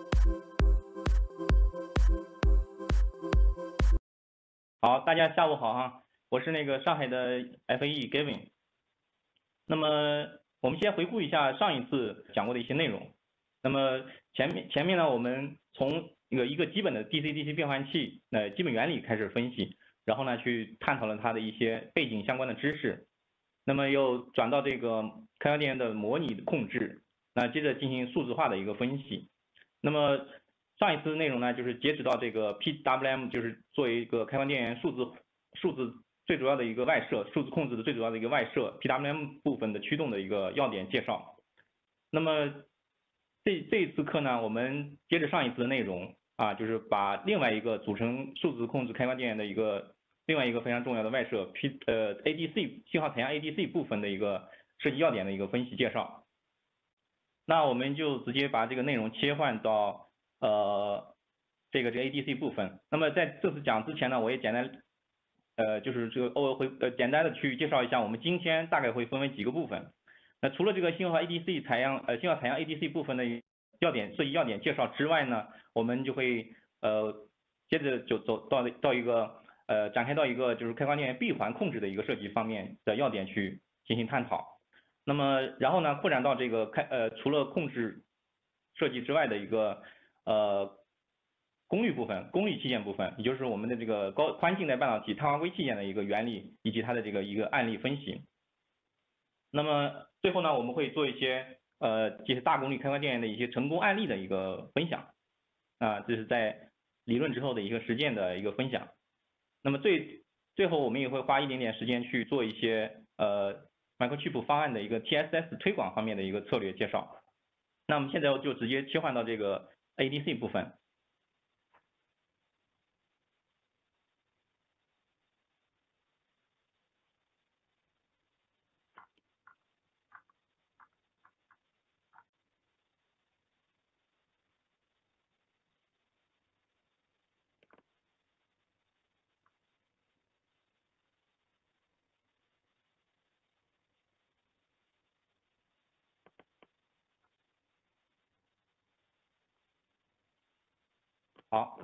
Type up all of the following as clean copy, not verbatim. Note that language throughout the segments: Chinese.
好，大家下午好哈，我是那个上海的 FAE Gavin。那么我们先回顾一下上一次讲过的一些内容。那么前面呢，我们从一个基本的 DC-DC 变换器基本原理开始分析，然后呢去探讨了它的一些背景相关的知识。那么又转到这个开关电源的模拟控制，那接着进行数字化的一个分析。那么上一次内容呢，就是截止到这个 PWM， 就是作为一个开关电源数字最主要的一个外设，数字控制的最主要的一个外设 PWM 部分的驱动的一个要点介绍。那么这一次课呢，我们接着上一次的内容啊，就是把另外一个组成数字控制开关电源的另外一个非常重要的外设 ADC 信号采样 ADC 部分的一个设计要点的一个分析介绍。那我们就直接把这个内容切换到这个 ADC 部分。那么在这次讲之前呢，我也简单就是这个简单的去介绍一下，我们今天大概会分为几个部分。那除了这个信号 ADC 信号采样 ADC 部分的设计要点介绍之外呢，我们就会接着就走到一个展开到一个就是开关电源闭环控制的一个设计方面的要点去进行探讨。那么然后呢，扩展到这个除了控制设计之外的一个功率器件部分，也就是我们的这个宽静态半导体碳化硅器件的一个原理以及它的一个案例分析。那么最后呢，我们会做一些这些大功率开关电源的一些成功案例的一个分享啊，这是在理论之后的一个实践的一个分享。那么最后我们也会花一点点时间去做一些Microchip 方案的一个 TSS 推广方面的一个策略介绍。那我们现在就直接切换到这个 ADC 部分。好，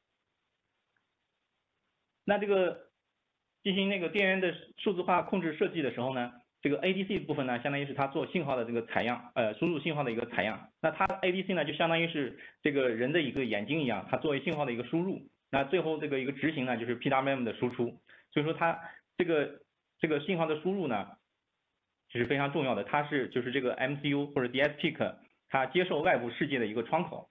那这个进行那个电源的数字化控制设计的时候呢，这个 ADC 部分呢，相当于是它做信号的这个采样，输入信号的一个采样。那它 ADC 呢，就相当于是这个人的一个眼睛一样，它作为信号的一个输入。那最后这个一个执行呢，就是 PWM 的输出。所以说它这个信号的输入呢，是非常重要的。它就是这个 MCU 或者 DSPIC 它接受外部世界的一个窗口。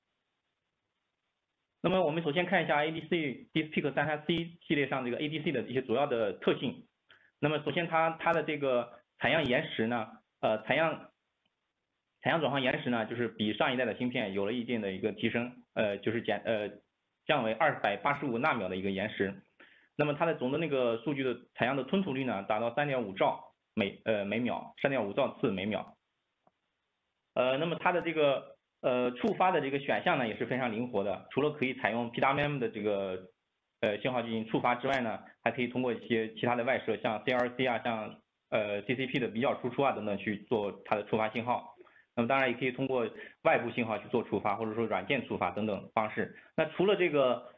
那么我们首先看一下 ADC DSPIC 33C 系列上这个 ADC 的一些主要的特性。那么首先它的这个采样延时呢，采样转换延时呢，就是比上一代的芯片有了一定的一个提升，就是降为285纳秒的一个延时。那么它的总的那个数据的采样的吞吐率呢，达到3.5兆每秒，3.5兆次每秒。那么它的这个触发的这个选项呢也是非常灵活的，除了可以采用 PWM 的这个信号进行触发之外呢，还可以通过一些其他的外设，像 CRC 啊，像CCP 的比较输出啊等等去做它的触发信号。那么当然也可以通过外部信号去做触发，或者说软件触发等等方式。那除了这个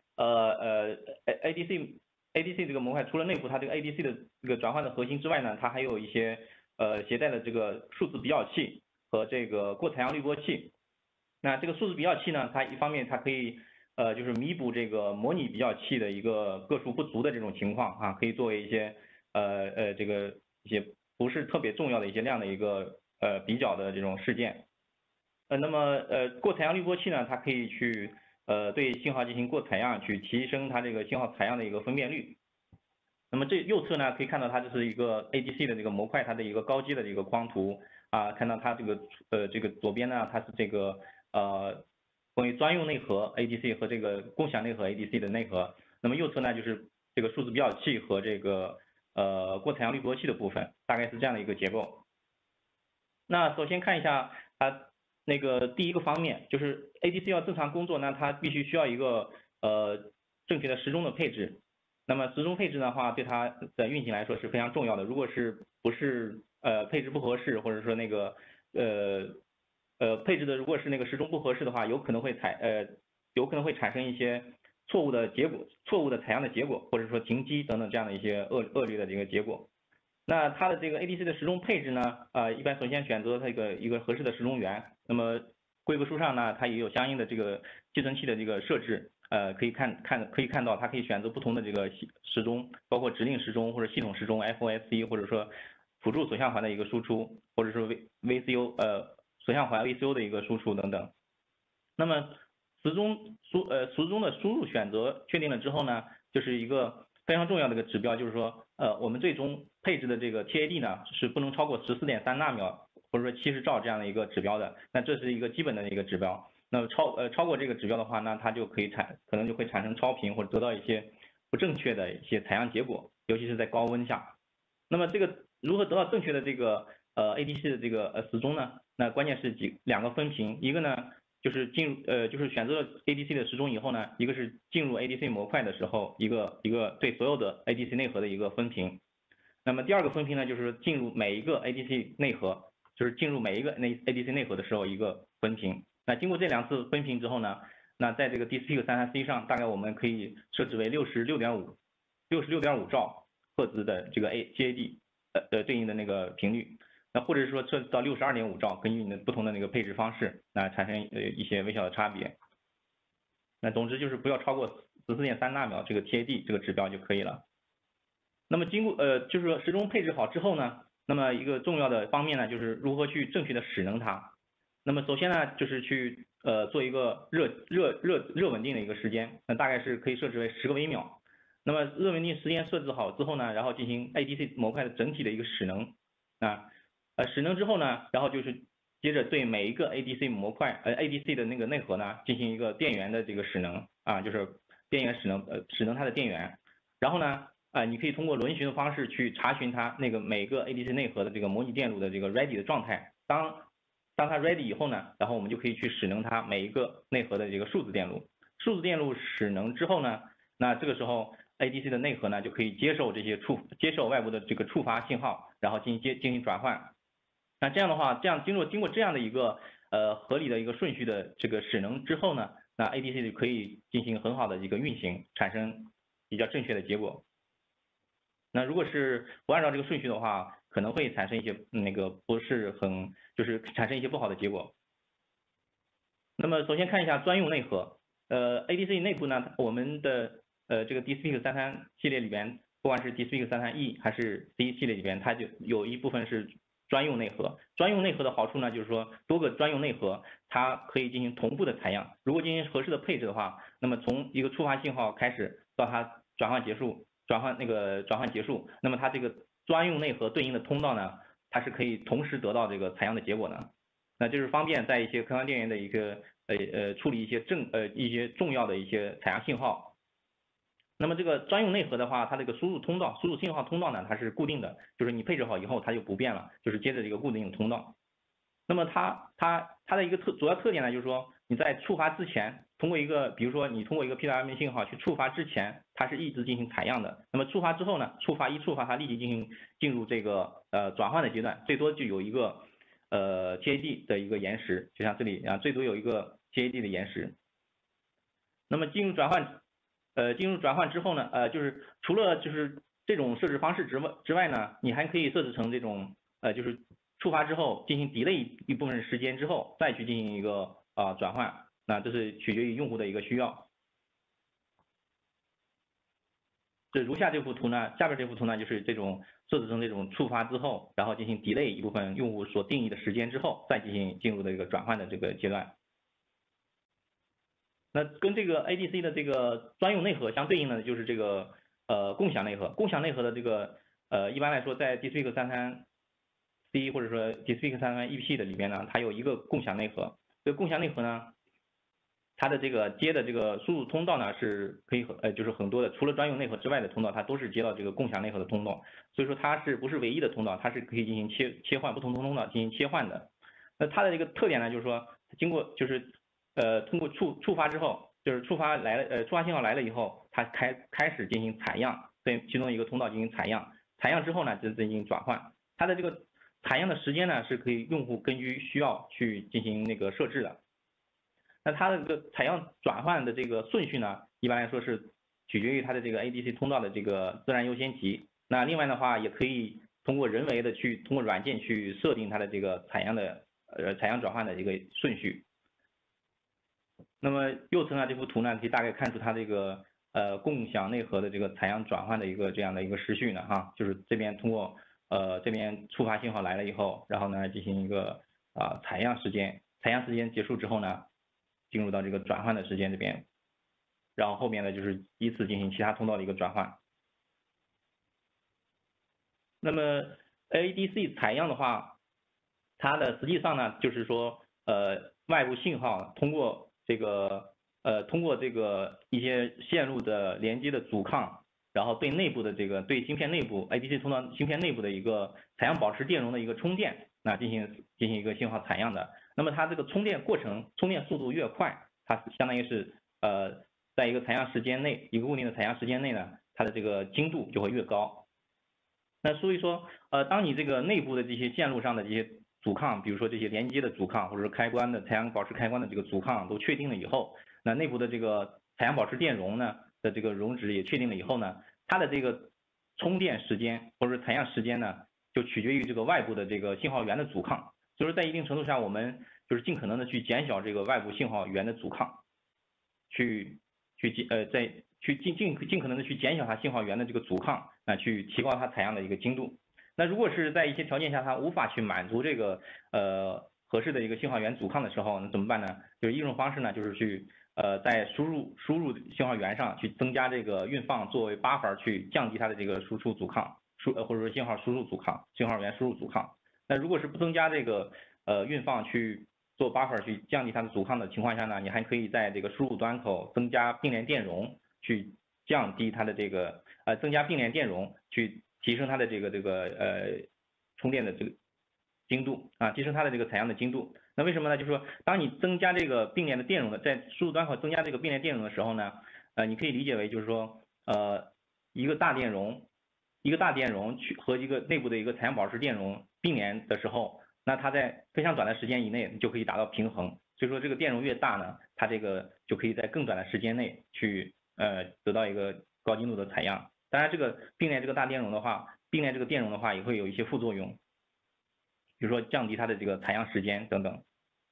ADC 这个模块，除了内部它这个 ADC 的这个转换的核心之外呢，它还有一些携带的这个数字比较器和这个过采样滤波器。那这个数字比较器呢，它一方面它可以就是弥补这个模拟比较器的一个个数不足的这种情况啊，可以作为一些这个一些不是特别重要的一些量的一个比较的这种事件。那么过采样滤波器呢，它可以去对信号进行过采样，去提升它这个信号采样的一个分辨率。那么这右侧呢，可以看到它这是一个 ADC 的这个模块，它的一个高阶的这个框图啊，看到它这个左边呢，它是这个关于专用内核 ADC 和这个共享内核 ADC 的内核。那么右侧呢，就是这个数字比较器和这个过采样滤波器的部分，大概是这样的一个结构。那首先看一下它那个第一个方面，就是 ADC 要正常工作呢，它必须需要一个正确的时钟的配置。那么时钟配置的话，对它的运行来说是非常重要的。如果不是配置不合适，或者说那个配置的如果是那个时钟不合适的话，有可能会产生一些错误的结果，错误的采样的结果，或者说停机等等这样的一些恶劣的这个结果。那它的这个 ADC 的时钟配置呢，一般首先选择它一个合适的时钟源。那么规格书上呢，它也有相应的这个寄存器的这个设置，可以看到它可以选择不同的这个时钟，包括指令时钟或者系统时钟 FOSC， 或者说辅助锁相环的一个输出，或者说 VCO 锁相环 VCO 的一个输出等等。那么时钟的输入选择确定了之后呢，就是一个非常重要的一个指标，就是说我们最终配置的这个 TAD 呢是不能超过14.3纳秒或者说70兆这样的一个指标的。那这是一个基本的一个指标。那么超过这个指标的话，那它就可能就会产生超频或者得到一些不正确的一些采样结果，尤其是在高温下。那么这个如何得到正确的这个ADC 的这个时钟呢？那关键是两个分频，一个呢就是就是选择了 ADC 的时钟以后呢，一个是进入 ADC 模块的时候，一个对所有的 ADC 内核的一个分频。那么第二个分频呢，就是进入每一个 ADC 内核，就是进入每一个ADC 内核的时候一个分频。那经过这2次分频之后呢，那在这个 DSP-33C 上，大概我们可以设置为66.5兆赫兹的这个 GAD 对应的那个频率。那或者是说设置到62.5兆，根据你的不同的那个配置方式，那产生一些微小的差别。那总之就是不要超过14.3纳秒这个 TAD 这个指标就可以了。那么就是说时钟配置好之后呢，那么一个重要的方面呢，就是如何去正确的使能它。那么首先呢，就是去做一个热稳定的一个时间，那大概是可以设置为10个微秒。那么热稳定时间设置好之后呢，然后进行 ADC 模块的整体的一个使能使能之后呢，然后就是接着对每一个 ADC 模块ADC 的那个内核呢进行一个电源的这个使能就是电源使能它的电源。然后呢你可以通过轮询的方式去查询它那个每个 ADC 内核的这个模拟电路的这个 ready 的状态。当它 ready 以后呢，然后我们就可以去使能它每一个内核的这个数字电路。数字电路使能之后呢，那这个时候 ADC 的内核呢就可以接受外部的这个触发信号，然后进行转换。那这样的话，经过这样的一个合理的一个顺序的这个使能之后呢，那 ADC 就可以进行很好的一个运行，产生比较正确的结果。那如果是不按照这个顺序的话，可能会产生一些就是产生一些不好的结果。那么首先看一下专用内核，ADC 内部呢，我们的这个 DSP-33系列里边，不管是 DSP-33E 还是 C 系列里边，它就有一部分是专用内核。专用内核的好处呢，就是说多个专用内核它可以进行同步的采样。如果进行合适的配置的话，那么从一个触发信号开始到它转换结束，那么它这个专用内核对应的通道呢，它是可以同时得到这个采样的结果的。那就是方便在一些客观电源的一个处理一些重要的一些采样信号。那么这个专用内核的话，它这个输入信号通道呢，它是固定的，就是你配置好以后它就不变了，就是接着这个固定的通道。那么它的一个主要特点呢，就是说你在触发之前，比如说你通过一个 PWM 信号去触发之前，它是一直进行采样的。那么触发之后呢，触发它立即进入这个转换的阶段，最多就有一个TAD 的一个延时，就像这里最多有一个 TAD 的延时。那么进入转换之后呢，就是除了就是这种设置方式之外呢，你还可以设置成这种就是触发之后进行 delay 一部分时间之后再去进行一个转换，那这是取决于用户的一个需要。这如下这幅图呢，下边这幅图呢就是这种设置成这种触发之后，然后进行 delay 一部分用户所定义的时间之后，再进入的一个转换的这个阶段。那跟这个 ADC 的这个专用内核相对应的就是这个共享内核。共享内核的这个一般来说在 DSP-33C 或者说 DSP-33EP 的里边呢，它有一个共享内核。这个共享内核呢，它的这个接的这个输入通道呢是可以就是很多的，除了专用内核之外的通道，它都是接到这个共享内核的通道。所以说它是不是唯一的通道？它是可以进行切换不同通道进行切换的。那它的这个特点呢，就是说经过就是通过触发之后，就是触发信号来了以后，它开始进行采样，对其中一个通道进行采样，采样之后呢就进行转换。它的这个采样的时间呢是可以用户根据需要去进行那个设置的。那它的这个采样转换的这个顺序呢，一般来说是取决于它的这个 ADC 通道的这个自然优先级。那另外的话，也可以通过人为的通过软件去设定它的这个采样转换的一个顺序。那么右侧呢这幅图呢，可以大概看出它这个共享内核的这个采样转换的一个这样的一个时序呢哈，就是这边通过这边触发信号来了以后，然后呢进行一个采样时间结束之后呢，进入到这个转换的时间这边，然后后面呢就是依次进行其他通道的一个转换。那么 ADC 采样的话，它的实际上呢就是说外部信号通过这个一些线路的连接的阻抗，然后对内部的对芯片内部 ADC 通道芯片内部的一个采样保持电容的一个充电，那进行一个信号采样的。那么它这个充电速度越快，它相当于是在一个采样时间内，一个固定的采样时间内呢，它的这个精度就会越高。那所以说当你这个内部的这些线路上的这些阻抗，比如说这些连接的阻抗，或者是采样保持开关的这个阻抗都确定了以后，那内部的这个采样保持电容呢的这个容值也确定了以后呢，它的这个充电时间或者是采样时间呢，就取决于这个外部的这个信号源的阻抗。就是在一定程度上，我们就是尽可能的去减小这个外部信号源的阻抗，尽可能的去减小它信号源的这个阻抗，去提高它采样的一个精度。那如果是在一些条件下它无法去满足这个合适的一个信号源阻抗的时候，那怎么办呢？就是一种方式呢，就是去在输入信号源上去增加这个运放作为 buffer 去降低它的这个输出阻抗，或者说信号输入阻抗，信号源输入阻抗。那如果是不增加这个运放去做 buffer 去降低它的阻抗的情况下呢，你还可以在这个输入端口增加并联电容，去降低它的这个增加并联电容，去提升它的这个充电的这个精度啊，提升它的这个采样的精度。那为什么呢？就是说，当你增加这个并联的电容在输入端口增加这个并联电容的时候呢，你可以理解为就是说，一个大电容和一个内部的一个采样保持电容并联的时候，那它在非常短的时间以内就可以达到平衡。所以说这个电容越大呢，它这个就可以在更短的时间内去得到一个高精度的采样。当然这个并联这个电容的话也会有一些副作用，比如说降低它的这个采样时间等等。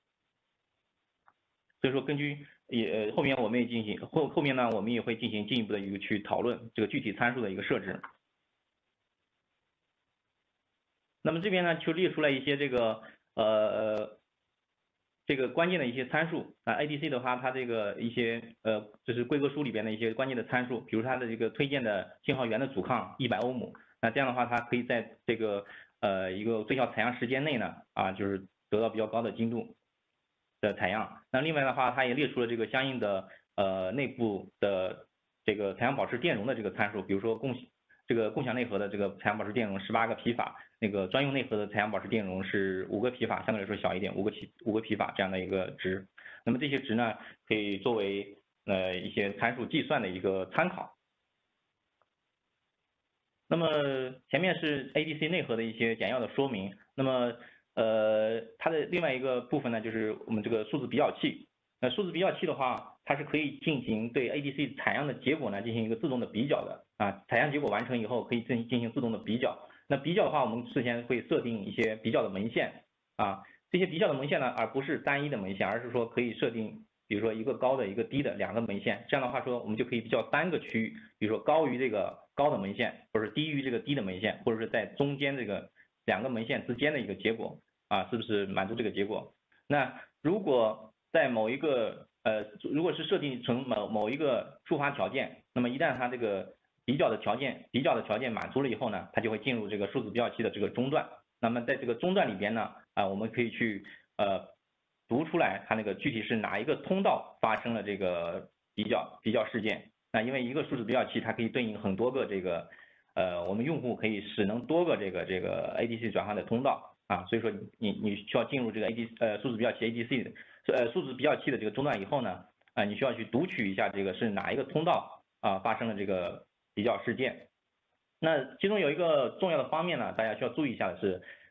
所以说根据后面我们也进行后面呢，我们也会进行进一步的一个去讨论这个具体参数的一个设置。那么这边呢就列出来一些这个关键的一些参数啊 ，ADC 的话，它这个一些就是规格书里边的一些关键的参数，比如它的这个推荐的信号源的阻抗100欧姆，那这样的话，它可以在这个一个最小采样时间内呢，就是得到比较高的精度的采样。那另外的话，它也列出了这个相应的内部的这个采样保持电容的这个参数，比如说共享内核的这个采样保持电容18个皮法，那个专用内核的采样保持电容是5个皮法，相对来说小一点，5个皮法这样的一个值。那么这些值呢，可以作为一些参数计算的一个参考。那么前面是 ADC 内核的一些简要的说明。那么它的另外一个部分呢，就是我们这个数字比较器。那数字比较器的话，它是可以进行对 ADC 采样的结果呢进行一个自动的比较的采样结果完成以后可以进行自动的比较。那比较的话，我们事先会设定一些比较的门线这些比较的门线呢，而不是单一的门线，而是说可以设定，比如说一个高的一个低的2个门线，这样的话说我们就可以比较单个区域，比如说高于这个高的门线，或者低于这个低的门线，或者是在中间这个2个门线之间的一个结果是不是满足这个结果？那如果在某一个如果是设定成某一个触发条件，那么一旦它这个比较的条件满足了以后呢，它就会进入这个数字比较器的这个中段。那么在这个中段里边呢，我们可以去读出来它那个具体是哪一个通道发生了这个比较事件。那因为一个数字比较器它可以对应很多个这个我们用户可以使能多个这个 ADC 转换的通道所以说你需要进入这个数字比较器 ADC 的数字比较器的这个中段以后呢，你需要去读取一下这个是哪一个通道发生了这个比较事件。那其中有一个重要的方面呢，大家需要注意一下的是，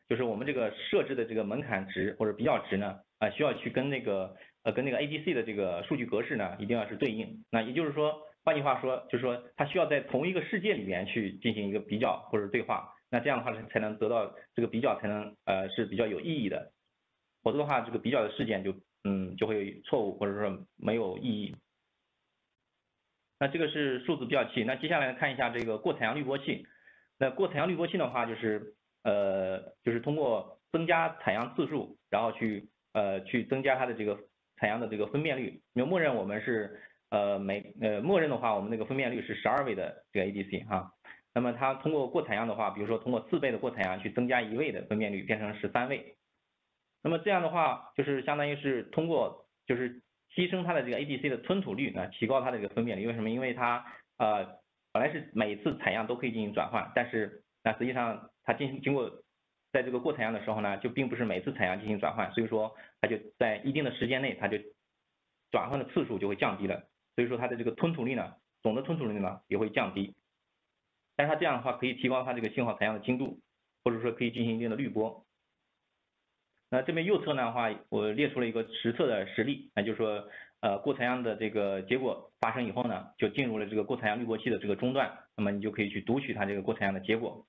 就是我们这个设置的这个门槛值或者比较值呢，需要去跟那个ADC 的这个数据格式呢，一定要是对应。那也就是说，换句话说，就是说它需要在同一个世界里面去进行一个比较或者对话，那这样的话才能得到这个比较才能是比较有意义的，否则的话这个比较的事件就会错误或者说没有意义。那这个是数字比较器。那接下来看一下这个过采样滤波器。那过采样滤波器的话，就是通过增加采样次数，然后去增加它的这个采样的这个分辨率。因为默认我们是默认的话，我们那个分辨率是12位的这个 ADC 哈。那么它通过过采样的话，比如说通过4倍的过采样去增加1位的分辨率，变成13位。那么这样的话，就是相当于是通过就是牺牲它的这个 ADC 的吞吐率呢，提高它的这个分辨率。为什么？因为它本来是每次采样都可以进行转换，但是那实际上它经过在这个过采样的时候呢，就并不是每次采样进行转换，所以说它就在一定的时间内，它就转换的次数就会降低了，所以说它的这个吞吐率呢，总的吞吐率呢也会降低。但是它这样的话可以提高它这个信号采样的精度，或者说可以进行一定的滤波。那这边右侧呢话，我列出了一个实测的实例，那就是说，过采样的这个结果发生以后呢，就进入了这个过采样滤波器的这个中段，那么你就可以去读取它这个过采样的结果。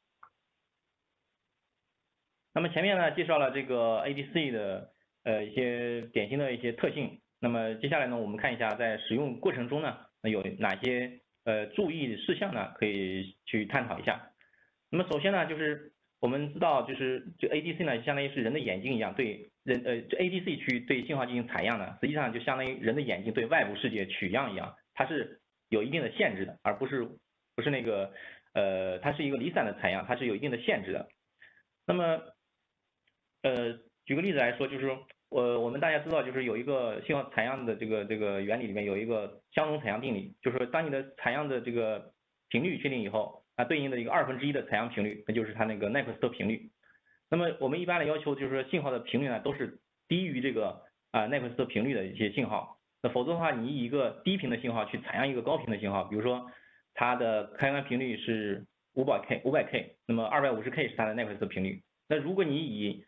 那么前面呢介绍了这个 ADC 的一些典型的一些特性，那么接下来呢我们看一下在使用过程中呢有哪些注意事项呢可以去探讨一下。那么首先呢就是我们知道就是这 ADC 呢相当于是人的眼睛一样，对这 ADC 去对信号进行采样呢，实际上就相当于人的眼睛对外部世界取样一样，它是有一定的限制的，而不是那个它是一个离散的采样，它是有一定的限制的。那么举个例子来说，就是我们大家知道，就是有一个信号采样的这个原理里面有一个相容采样定理，就是说当你的采样的这个频率确定以后，它对应的一个1/2的采样频率，那就是它那个奈克斯特频率。那么我们一般的要求就是说信号的频率呢都是低于这个奈克斯特频率的一些信号，那否则的话，你以一个低频的信号去采样一个高频的信号，比如说它的开关频率是500K，那么250K 是它的奈克斯特频率。那如果你以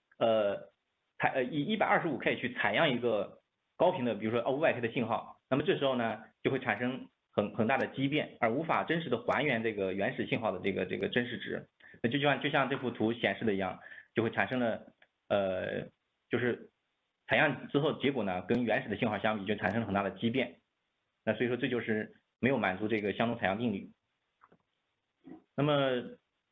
以125K 去采样一个高频的，比如说500K 的信号，那么这时候呢就会产生很大的畸变，而无法真实的还原这个原始信号的这个真实值。那就像这幅图显示的一样，就会产生了就是采样之后结果呢跟原始的信号相比就产生了很大的畸变。那所以说这就是没有满足这个相容采样定律。那么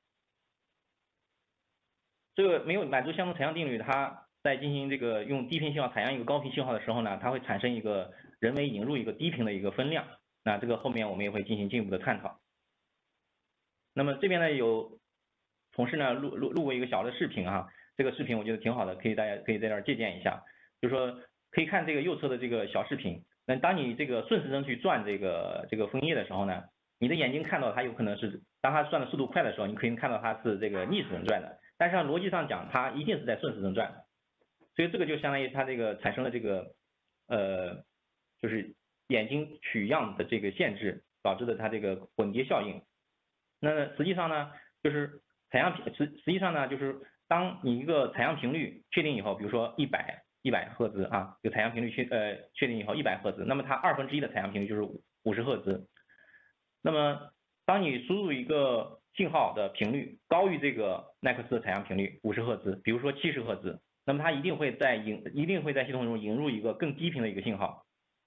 这个没有满足相容采样定律，它在进行这个用低频信号采样一个高频信号的时候呢，它会产生一个人为引入一个低频的一个分量。那这个后面我们也会进行进一步的探讨。那么这边呢有同事呢录过一个小的视频啊，这个视频我觉得挺好的，大家可以在这儿借鉴一下。就是说可以看这个右侧的这个小视频，那当你这个顺时针去转这个枫叶的时候呢，你的眼睛看到它有可能是当它转的速度快的时候，你可以看到它是这个逆时针转的。但是按逻辑上讲，它一定是在顺时针转的，所以这个就相当于它这个产生了这个就是眼睛取样的这个限制导致的它这个混叠效应。那实际上呢，就是实际上呢，就是当你一个采样频率确定以后，比如说100赫兹啊，就采样频率确定以后100赫兹，那么它1/2的采样频率就是50赫兹。那么当你输入一个信号的频率高于这个奈克斯的采样频率50赫兹，比如说70赫兹，那么它一定会在系统中引入一个更低频的一个信号，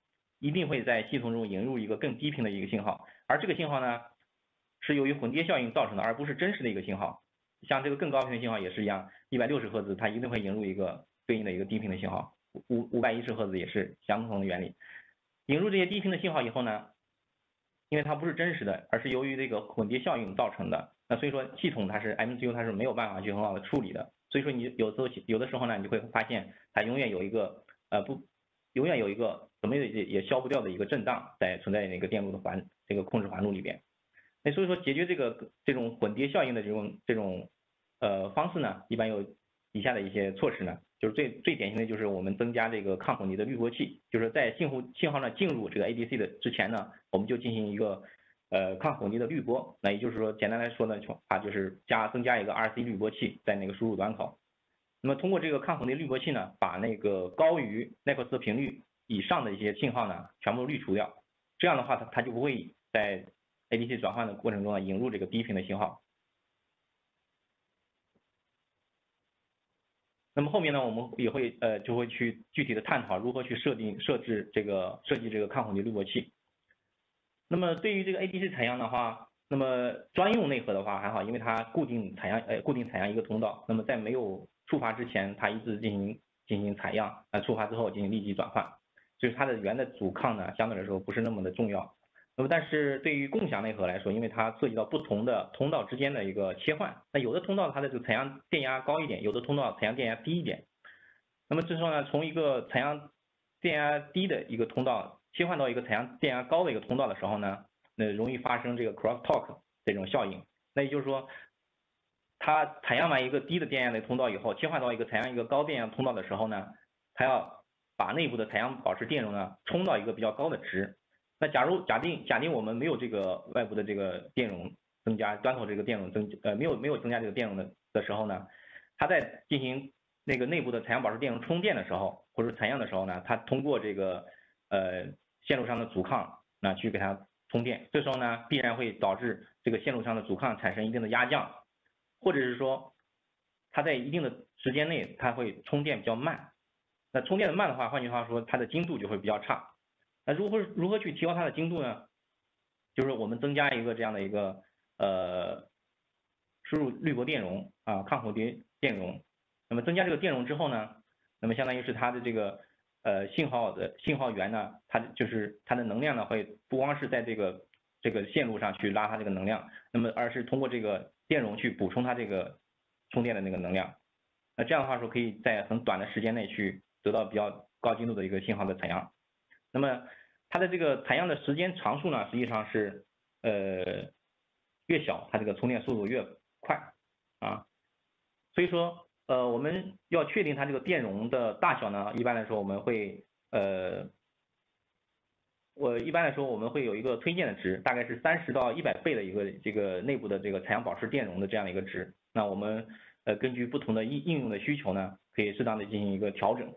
而这个信号呢是由于混叠效应造成的，而不是真实的一个信号。像这个更高频的信号也是一样，160赫兹它一定会引入一个对应的一个低频的信号，510赫兹也是相同的原理。引入这些低频的信号以后呢，因为它不是真实的，而是由于这个混叠效应造成的，那所以说系统MCU 它是没有办法去很好的处理的，所以说你有的时候呢，你会发现它永远有一个怎么也消不掉的一个震荡存在那个电路的这个控制环路里边。那所以说解决这种混叠效应的这种方式呢，一般有以下的一些措施呢，就是最典型的就是我们增加这个抗混叠的滤波器，就是在信号呢进入这个 ADC 的之前呢，我们就进行一个抗混凝的滤波。那也就是说，简单来说呢，它就是增加一个 RC 滤波器在那个输入端口。那么通过这个抗混凝滤波器呢，把那个高于奈克斯频率以上的一些信号呢，全部滤除掉。这样的话，它就不会在 ADC 转换的过程中呢引入这个低频的信号。那么后面呢，我们也会就会去具体的探讨如何去设计这个抗混凝滤波器。那么对于这个 ADC 采样的话，那么专用内核的话还好，因为它固定采样一个通道，那么在没有触发之前，它一直进行采样，触发之后进行立即转换，就是它的源的阻抗呢，相对来说不是那么的重要。那么但是对于共享内核来说，因为它涉及到不同的通道之间的一个切换，那有的通道它的这个采样电压高一点，有的通道采样电压低一点。那么这时候呢，从一个采样电压低的一个通道切换到一个采样电压高的一个通道的时候呢，那容易发生这个 crosstalk 这种效应。那也就是说，它采样完一个低的电压的通道以后，切换到一个采样一个高电压通道的时候呢，它要把内部的采样保持电容呢冲到一个比较高的值。那假定我们没有这个外部的这个电容增加，端口这个电容没有增加这个电容的时候呢，它在进行那个内部的采样保持电容充电的时候，或者采样的时候呢，它通过这个线路上的阻抗去给它充电，这时候呢必然会导致这个线路上的阻抗产生一定的压降，或者是说它在一定的时间内它会充电比较慢。那充电的慢的话，换句话说，它的精度就会比较差。那如何去提高它的精度呢？就是我们增加一个这样的一个输入滤波电容抗混叠电容。那么增加这个电容之后呢，那么相当于是它的这个信号源呢，它的能量呢会不光是在这个线路上去拉它这个能量，那么而是通过这个电容去补充它这个充电的那个能量。那这样的话说，可以在很短的时间内去得到比较高精度的一个信号的采样。那么它的这个采样的时间长数呢，实际上是越小，它这个充电速度越快所以说我们要确定它这个电容的大小呢，一般来说我们会有一个推荐的值，大概是30到100倍的一个这个内部的这个采样保持电容的这样的一个值。那我们根据不同的应用的需求呢，可以适当的进行一个调整。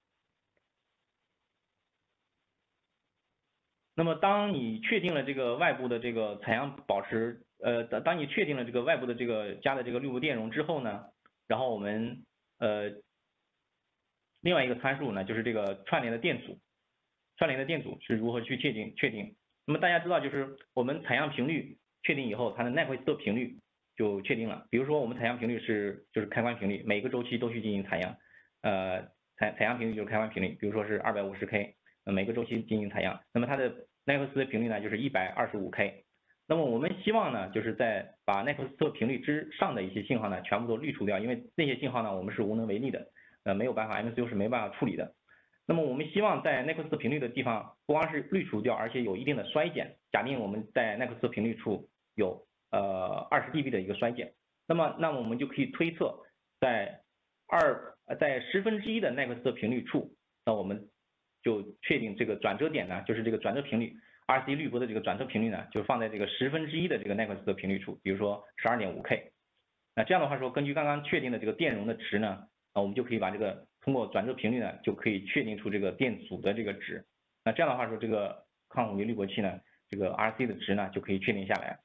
那么当你确定了这个外部的这个采样保持当你确定了这个外部的这个加的这个滤波电容之后呢，然后我们另外一个参数呢，就是这个串联的电阻。串联的电阻是如何去确定？那么大家知道，就是我们采样频率确定以后，它的奈克斯特频率就确定了。比如说我们采样频率就是开关频率，每个周期都去进行采样，采样频率就是开关频率，比如说是250K，每个周期进行采样，那么它的奈克斯特频率呢就是125K。那么我们希望呢，就是在把奈克斯特频率之上的一些信号呢，全部都滤除掉，因为那些信号呢我们是无能为力的，没有办法 MCU 是没办法处理的。那么我们希望在奈克斯特频率的地方，不光是滤除掉，而且有一定的衰减。假定我们在奈克斯特频率处有20 dB 的一个衰减，那么我们就可以推测在1/10的奈克斯特频率处，那我们就确定这个转折点呢，就是这个转折频率 RC 滤波的这个转折频率呢，就放在这个1/10的这个奈克斯特频率处，比如说12.5K。那这样的话说，根据刚刚确定的这个电容的值呢，我们就可以把这个通过转折频率呢，就可以确定出这个电阻的这个值。那这样的话说，这个抗混凝滤波器呢，这个 RC 的值呢就可以确定下来。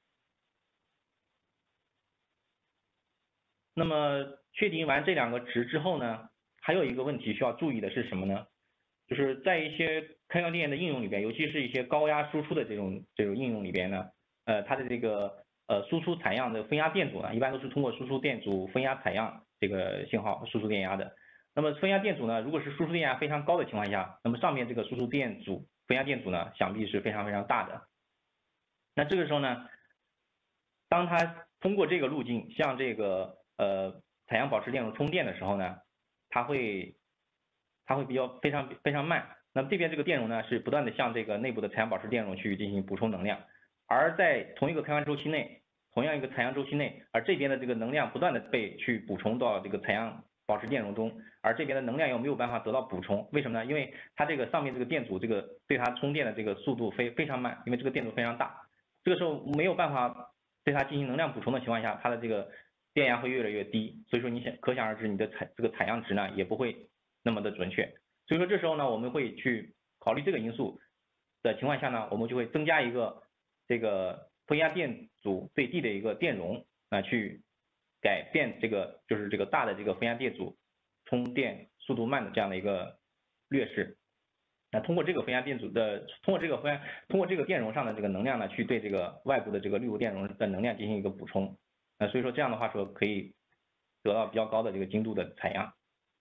那么确定完这两个值之后呢，还有一个问题需要注意的是什么呢？就是在一些开关电源的应用里边，尤其是一些高压输出的这种应用里边呢，它的这个输出采样的分压电阻呢，一般都是通过输出电阻分压采样这个信号输出电压的。那么分压电阻呢，如果是输出电压非常高的情况下，那么上面这个输出电阻分压电阻呢，想必是非常非常大的。那这个时候呢，当它通过这个路径向这个采样保持电容充电的时候呢，它会非常慢。那么这边这个电容呢是不断的向这个内部的采样保持电容去进行补充能量，而在同一个开关周期内，同样一个采样周期内，而这边的这个能量不断的被去补充到这个采样保持电容中，而这边的能量又没有办法得到补充，为什么呢？因为它这个上面这个电阻这个对它充电的这个速度非常慢，因为这个电阻非常大， 这个时候没有办法对它进行能量补充的情况下，它的这个电压会越来越低，所以说你可想而知你的这个采样值呢也不会那么的准确。所以说这时候呢，我们会去考虑这个因素的情况下呢，我们就会增加一个这个分压电阻最低的一个电容去改变这个就是这个大的这个分压电阻充电速度慢的这样的一个劣势。通过这个分压电阻的，通过这个电容上的这个能量呢，去对这个外部的这个滤入电容的能量进行一个补充。所以说这样的话说可以得到比较高的这个精度的采样。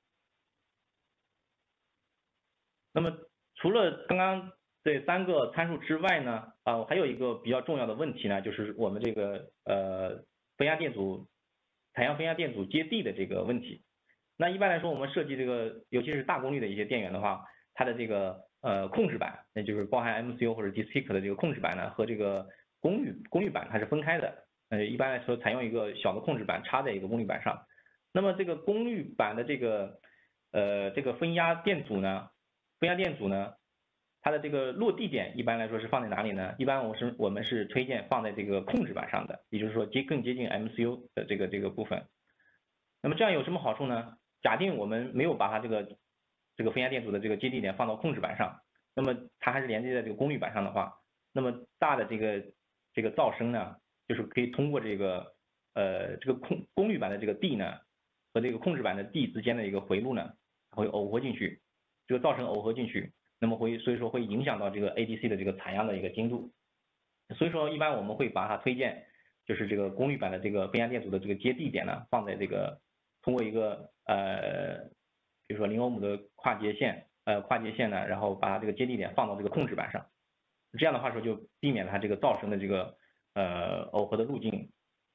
那么除了刚刚这3个参数之外呢，还有一个比较重要的问题呢，就是我们这个分压电阻采样分压电阻接地的这个问题。那一般来说，我们设计这个尤其是大功率的一些电源的话，它的这个控制板，那就是包含 MCU 或者 DSIC 的这个控制板呢，和这个功率板它是分开的。一般来说采用一个小的控制板插在一个功率板上。那么这个功率板的这个分压电阻呢，它的这个落地点一般来说是放在哪里呢？一般我们是推荐放在这个控制板上的，也就是说更接近 MCU 的这个部分。那么这样有什么好处呢？假定我们没有把它这个分压电阻的这个接地点放到控制板上，那么它还是连接在这个功率板上的话，那么大的这个噪声呢，就是可以通过这个功率板的这个 D 呢和这个控制板的 D 之间的一个回路呢，会耦合进去，这个噪声耦合进去，那么所以说会影响到这个 ADC 的这个采样的一个精度。所以说一般我们会把它推荐就是这个功率板的这个分压电阻的这个接地点呢，放在这个通过一个比如说0欧姆的跨接线呢，然后把它这个接地点放到这个控制板上，这样的话说就避免了它这个噪声的这个耦合的路径。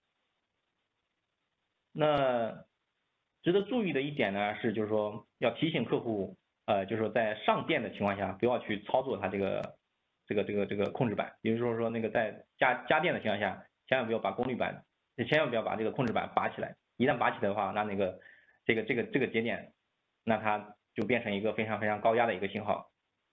那值得注意的一点呢是，就是说要提醒客户，就是说在上电的情况下，不要去操作它这个控制板，也就是说那个在加电的情况下，千万不要把这个控制板拔起来，一旦拔起来的话，那个这个节点，那它就变成一个非常非常高压的一个信号，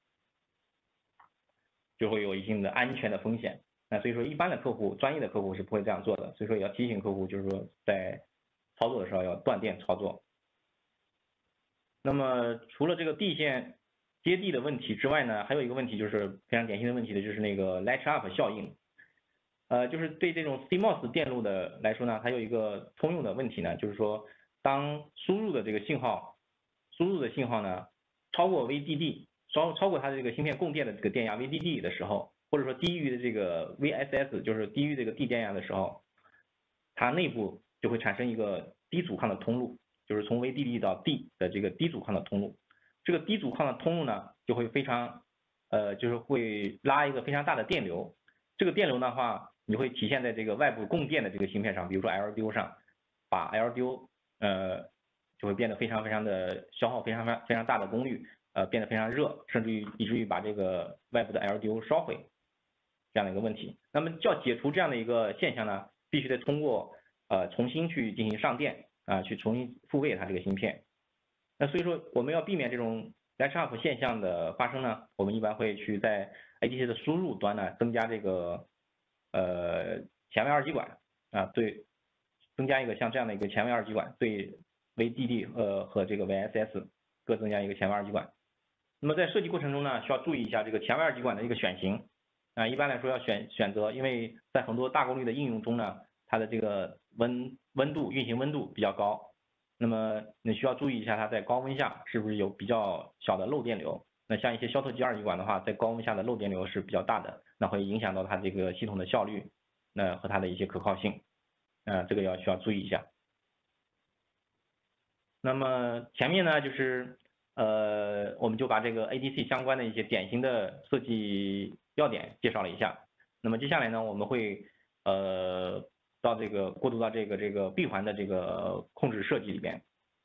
就会有一定的安全的风险。那所以说一般的客户，专业的客户是不会这样做的，所以说也要提醒客户，就是说在操作的时候要断电操作。那么除了这个地线接地的问题之外呢，还有一个问题就是非常典型的问题的就是那个 latch up 效应。就是对这种 CMOS 电路的来说呢，它有一个通用的问题呢，就是说当输入的信号呢超过 VDD，超过它的这个芯片供电的这个电压 VDD 的时候，或者说低于的这个 VSS， 就是低于这个 D 电压的时候，它内部就会产生一个低阻抗的通路，就是从 VDD 到 D 的这个低阻抗的通路。这个低阻抗的通路呢，就会就是会拉一个非常大的电流。这个电流的话，你会体现在这个外部供电的这个芯片上，比如说 LDO 上，把 LDO 就会变得非常非常的消耗非常非常大的功率，变得非常热，甚至以至于把这个外部的 LDO 烧毁这样的一个问题。那么要解除这样的一个现象呢，必须得通过重新去进行上电去重新复位它这个芯片。那所以说我们要避免这种 latch up 现象的发生呢，我们一般会去在 ADC 的输入端呢增加这个前位二极管增加一个像这样的一个前位二极管，对 VDD 和这个 VSS 各增加一个前位二极管。那么在设计过程中呢，需要注意一下这个前位二极管的一个选型一般来说要选择，因为在很多大功率的应用中呢，它的这个运行温度比较高，那么你需要注意一下它在高温下是不是有比较小的漏电流。那像一些肖特基二极管的话，在高温下的漏电流是比较大的，那会影响到它这个系统的效率，和它的一些可靠性，这个需要注意一下。那么前面呢就是我们就把这个 ADC 相关的一些典型的设计要点介绍了一下。那么接下来呢，我们会过渡到这个闭环的这个控制设计里边。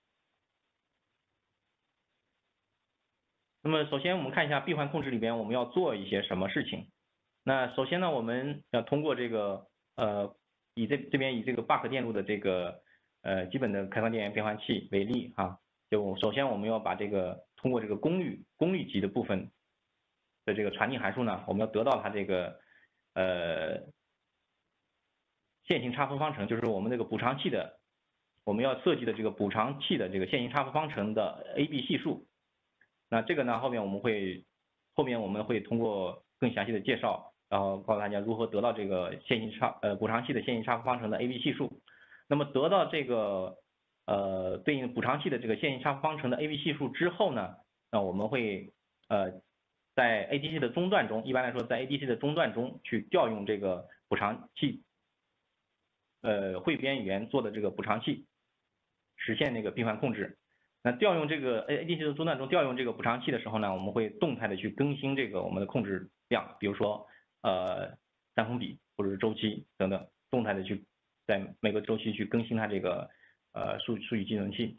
那么首先我们看一下闭环控制里边我们要做一些什么事情。那首先呢，我们要通过这个以这边以这个 buck 电路的这个基本的开关电源变换器为例就首先我们要把这个通过这个功率级的部分的这个传递函数呢，我们要得到它这个线性差分方程，就是我们这个补偿器的，我们要设计的这个补偿器的这个线性差分方程的 AB 系数。那这个呢，后面我们会通过更详细的介绍，然后告诉大家如何得到这个补偿器的线性差分方程的 AB 系数。那么得到这个对应补偿器的这个线性差分方程的 AB 系数之后呢，那我们会在 ADC 的中段中，一般来说在 ADC 的中段中去调用这个补偿器汇编语言做的这个补偿器，实现那个闭环控制。那调用这个 ADC 的中段中调用这个补偿器的时候呢，我们会动态的去更新这个我们的控制量，比如说占峰比或者是周期等等，动态的去在每个周期去更新它这个数据计算器。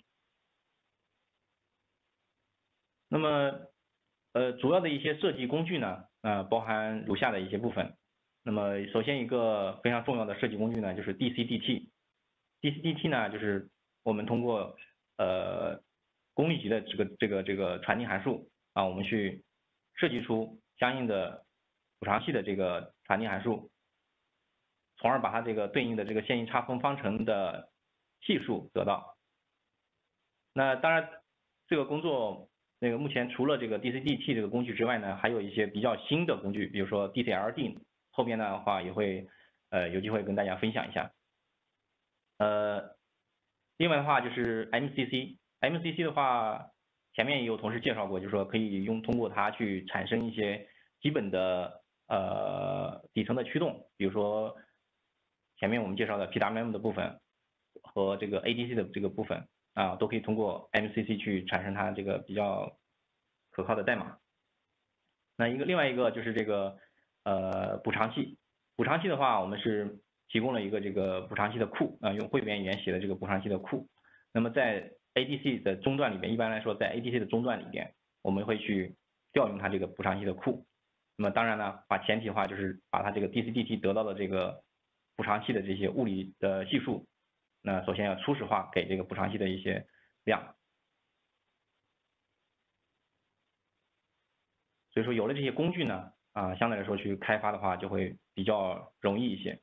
那么主要的一些设计工具呢，包含如下的一些部分。那么首先一个非常重要的设计工具呢，就是 DC-DT。DC-DT 呢，就是我们通过功率级的这个传递函数啊，我们去设计出相应的补偿器的这个传递函数，从而把它这个对应的这个线性差分方程的系数得到。那当然，这个工作目前除了这个 DC-DT 这个工具之外呢，还有一些比较新的工具，比如说 DC-LD， 后面的话也会有机会跟大家分享一下。另外的话就是 MCC 的话，前面也有同事介绍过，就是说可以通过它去产生一些基本的底层的驱动，比如说前面我们介绍的 PWM 的部分和这个 ADC 的这个部分啊，都可以通过 MCC 去产生它这个比较可靠的代码。那另外一个就是这个补偿器的话，我们是提供了一个这个补偿器的库啊，用汇编语言写的这个补偿器的库。那么在 ADC 的中段里面，一般来说在 ADC 的中段里边，我们会去调用它这个补偿器的库。那么当然呢，前提的话就是把它这个 DC-DT 得到的这个补偿器的这些物理的系数，那首先要初始化给这个补偿器的一些量。所以说有了这些工具呢，相对来说去开发的话就会比较容易一些。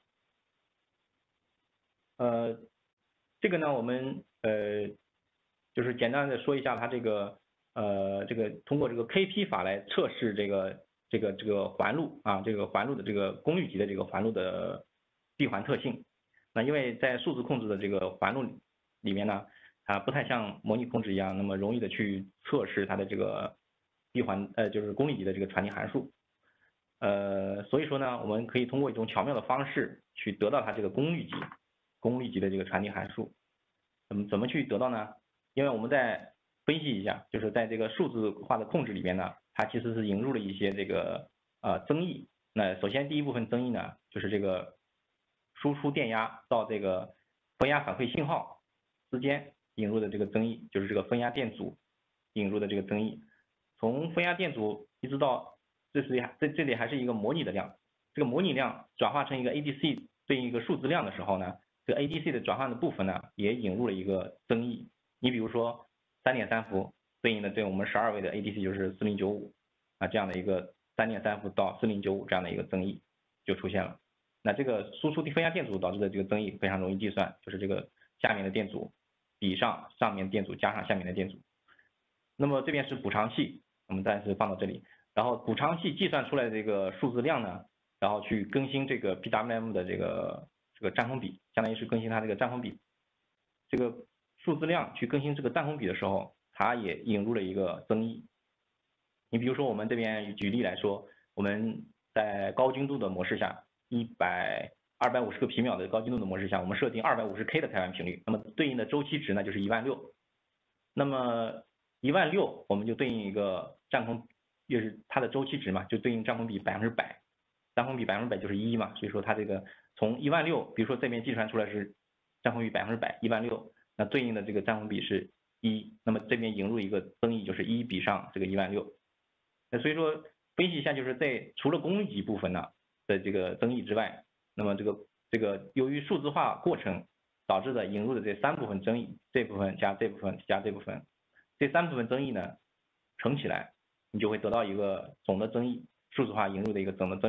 这个呢，我们就是简单的说一下它这个通过这个 KP 法来测试这个环路啊，这个环路的这个功率级的这个环路的闭环特性。那因为在数字控制的这个环路里面呢，它不太像模拟控制一样那么容易的去测试它的这个闭环就是功率级的这个传递函数。所以说呢，我们可以通过一种巧妙的方式去得到它这个功率级的这个传递函数。怎么去得到呢？因为我们再分析一下，就是在这个数字化的控制里面呢，它其实是引入了一些这个增益。那首先第一部分增益呢，就是这个输出电压到这个分压反馈信号之间引入的这个增益，就是这个分压电阻引入的这个增益。从分压电阻一直到这里还是一个模拟的量，这个模拟量转化成一个 ADC 对应一个数字量的时候呢，这个 ADC 的转换的部分呢也引入了一个增益。你比如说3.3伏对应的我们12位的 ADC 就是4095啊，这样的一个3.3伏到4095这样的一个增益就出现了。那这个输出分压电阻导致的这个增益非常容易计算，就是这个下面的电阻比上面电阻加上下面的电阻。那么这边是补偿器，我们暂时放到这里。然后补偿器计算出来的这个数字量呢，然后去更新这个 PWM 的这个占峰比，相当于是更新它这个占峰比。这个数字量去更新这个占峰比的时候，它也引入了一个增益。你比如说我们这边举例来说，我们在高精度的模式下，250个皮秒的高精度的模式下，我们设定250K 的开完频率，那么对应的周期值呢就是16000。那么16000我们就对应一个占峰，就是它的周期值嘛，就对应占峰比100%，占峰比100%就是1嘛，所以说它这个从16000，比如说这边计算出来是占峰比100%，16000，那对应的这个占峰比是1，那么这边引入一个增益就是1比上这个16000。那所以说分析一下，就是在除了功率级部分呢的这个增益之外，那么这个由于数字化过程导致的引入的这3部分增益，这部分加这部分加这部分，这3部分增益呢乘起来，你就会得到一个总的增益，数字化引入的一个总的增益。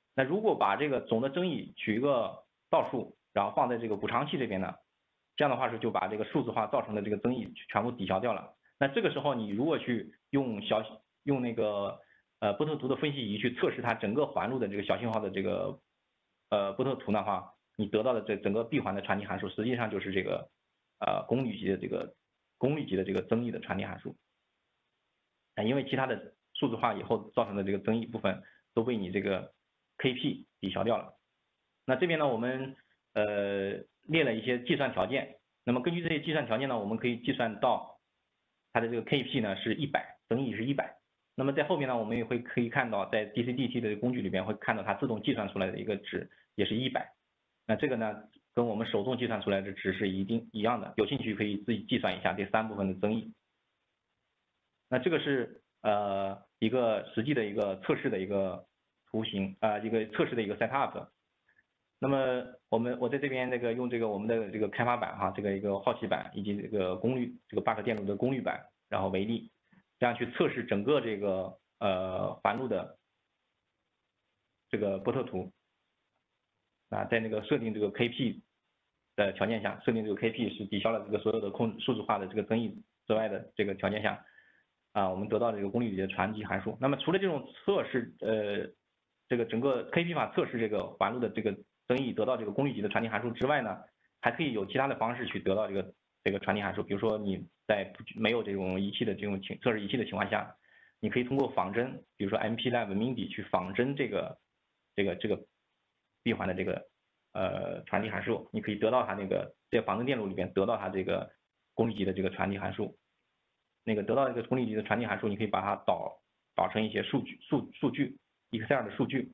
那如果把这个总的增益取一个倒数，然后放在这个补偿器这边呢，这样的话是就把这个数字化造成的这个增益全部抵消掉了。那这个时候你如果去用那个波特图的分析仪去测试它整个环路的这个小信号的这个波特图的话，你得到的这整个闭环的传递函数实际上就是这个功率级的这个增益的传递函数。因为其他的数字化以后造成的这个增益部分都被你这个 KP 抵消掉了。那这边呢，我们列了一些计算条件。那么根据这些计算条件呢，我们可以计算到它的这个 KP 呢是100，增益是100。那么在后面呢，我们也可以看到，在 DC-DC 的工具里边会看到它自动计算出来的一个值也是100。那这个呢，跟我们手动计算出来的值是一样的。有兴趣可以自己计算一下这3部分的增益。那这个是一个实际的一个测试的一个图形一个测试的一个 setup。那么我在这边用我们的这个开发板哈，这个一个好奇板以及这个功率这个 Buck 电路的功率板，然后为例，这样去测试整个这个环路的这个波特图在那个设定这个 KP 的条件下，设定这个 KP 是抵消了这个所有的数字化的这个增益之外的这个条件下，我们得到这个功率级的传递函数。那么除了这种测试这个整个 KP 法测试这个环路的这个增益得到这个功率级的传递函数之外呢，还可以有其他的方式去得到这个传递函数。比如说你在没有这种仪器的这种测试仪器的情况下，你可以通过仿真，比如说 MPLAB MINDI 去仿真这个闭环的这个传递函数，你可以得到它在仿真电路里边得到它这个功率级的这个传递函数。得到一个功率级的传递函数，你可以把它导成一些数据 Excel 的数据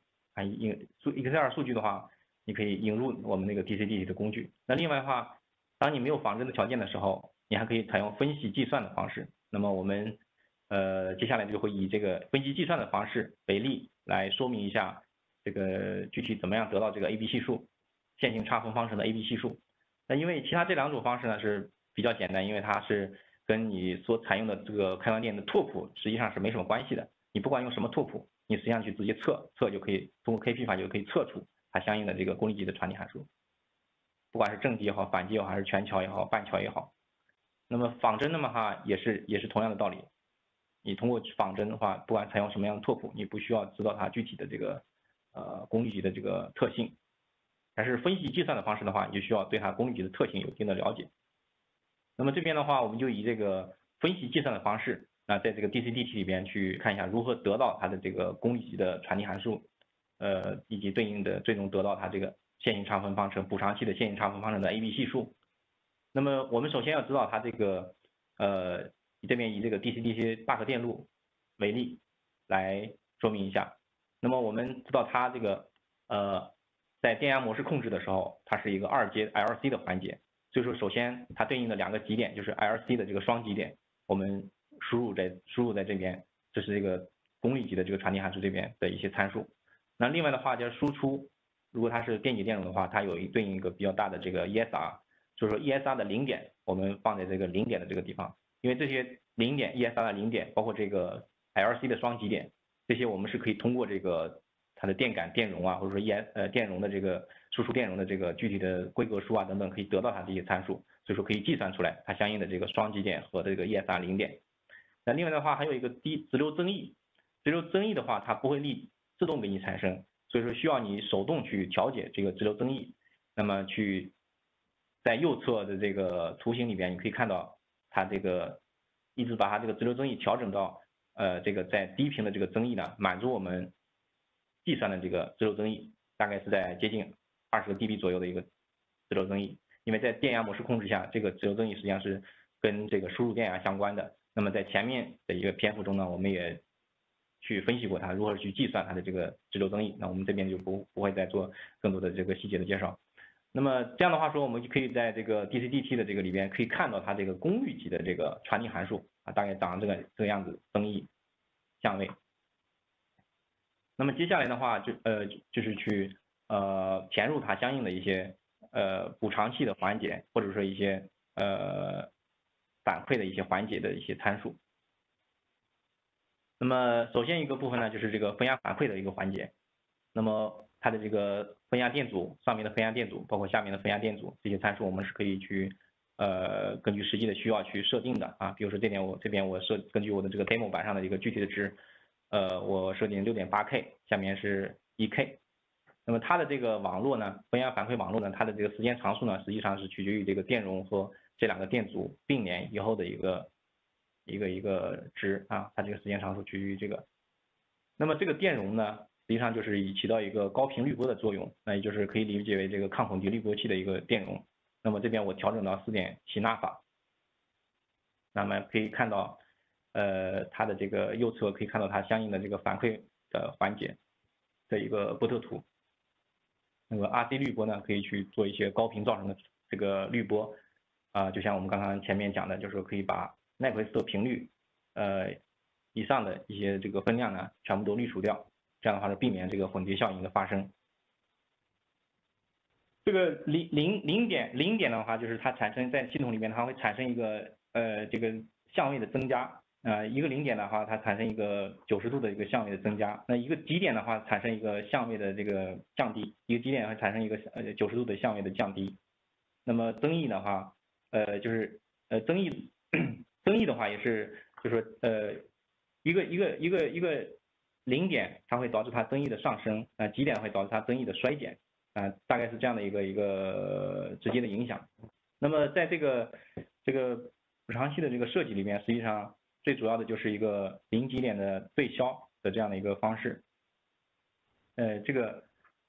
Excel 数据的话，你可以引入我们那个 DC-DC 的工具。那另外的话，当你没有仿真的条件的时候，你还可以采用分析计算的方式。那么我们接下来就会以这个分析计算的方式为例来说明一下这个具体怎么样得到这个 AB 系数，线性差分方程的 AB 系数。那因为其他这2种方式呢是比较简单，因为它是跟你所采用的这个开关电的拓扑实际上是没什么关系的。你不管用什么拓扑，你实际上去直接测就可以，通过 KP 法就可以测出它相应的这个功率级的传递函数，不管是正极也好，反极也好，还是全桥也好，半桥也好。那么仿真的话也是同样的道理。你通过仿真的话，不管采用什么样的拓扑，你不需要知道它具体的这个功率级的这个特性，但是分析计算的方式的话，你就需要对它功率级的特性有一定的了解。那么这边的话，我们就以这个分析计算的方式，在这个 DC-DC 里边去看一下如何得到它的这个功率级的传递函数，以及对应的最终得到它这个线性差分方程补偿器的线性差分方程的 AB 系数。那么我们首先要知道它这个这边以这个 DC-DC Buck 电路为例来说明一下。那么我们知道它这个在电压模式控制的时候，它是一个2阶 LC 的环节。所以说，首先它对应的2个极点就是 LC 的这个双极点，我们输入在这边，这是这个功率级的这个传递函数这边的一些参数。那另外的话，就是输出，如果它是电解电容的话，它有对应一个比较大的这个 ESR， 就是说 ESR 的0点，我们放在这个0点的这个地方，因为这些0点 ESR 的0点，包括这个 LC 的双极点，这些我们是可以通过这个它的电感电容或者说电容的这个输出电容的这个具体的规格数等等，可以得到它这些参数，所以说可以计算出来它相应的这个双极点和这个 ESR 0点。那另外的话还有一个直流增益，直流增益的话它不会自动给你产生，所以说需要你手动去调节这个直流增益。那么在右侧的这个图形里边，你可以看到它这个一直把它这个直流增益调整到这个在低频的这个增益呢，满足我们计算的这个直流增益，大概是在接近20个 dB 左右的一个直流增益。因为在电压模式控制下，这个直流增益实际上是跟这个输入电压相关的。那么在前面的一个篇幅中呢，我们也去分析过它如何去计算它的这个直流增益。那我们这边就不会再做更多的这个细节的介绍。那么这样的话说，我们就可以在这个 DC-DC 的这个里边可以看到它这个功率级的这个传递函数大概长这个样子，增益相位。那么接下来的话就是去填入它相应的一些补偿器的环节，或者说一些反馈的一些环节的一些参数。那么首先一个部分呢，就是这个分压反馈的一个环节。那么它的这个分压电阻，上面的分压电阻，包括下面的分压电阻，这些参数我们是可以去根据实际的需要去设定的啊。比如说这边我根据我的这个 demo 版上的一个具体的值，我设定 6.8K， 下面是 1K。那么它的这个网络呢，分压反馈网络呢，它的这个时间常数呢，实际上是取决于这个电容和这两个电阻并联以后的一个值啊，它这个时间常数取决于这个。那么这个电容呢，实际上就是起到一个高频滤波的作用，那也就是可以理解为这个抗恐敌滤波器的一个电容。那么这边我调整到4.7纳法，那么可以看到，它的这个右侧可以看到它相应的这个反馈的环节的一个波特图。那个 RC 滤波呢，可以去做一些高频造成的这个滤波，就像我们刚刚前面讲的，就是说可以把奈克维斯特频率以上的一些这个分量呢，全部都滤除掉，这样的话是避免这个混叠效应的发生。这个零点的话，就是它产生在系统里面，它会产生一个这个相位的增加，一个0点的话，它产生一个90度的一个相位的增加，那一个极点的话，产生一个相位的这个降低，一个极点会产生一个90度的相位的降低。那么增益的话，就是增益的话也是，就是说一个0点，它会导致它增益的上升，极点会导致它增益的衰减，大概是这样的一个直接的影响。那么在这个补偿器的这个设计里面，实际上最主要的就是一个零极点的对消的这样的一个方式。这个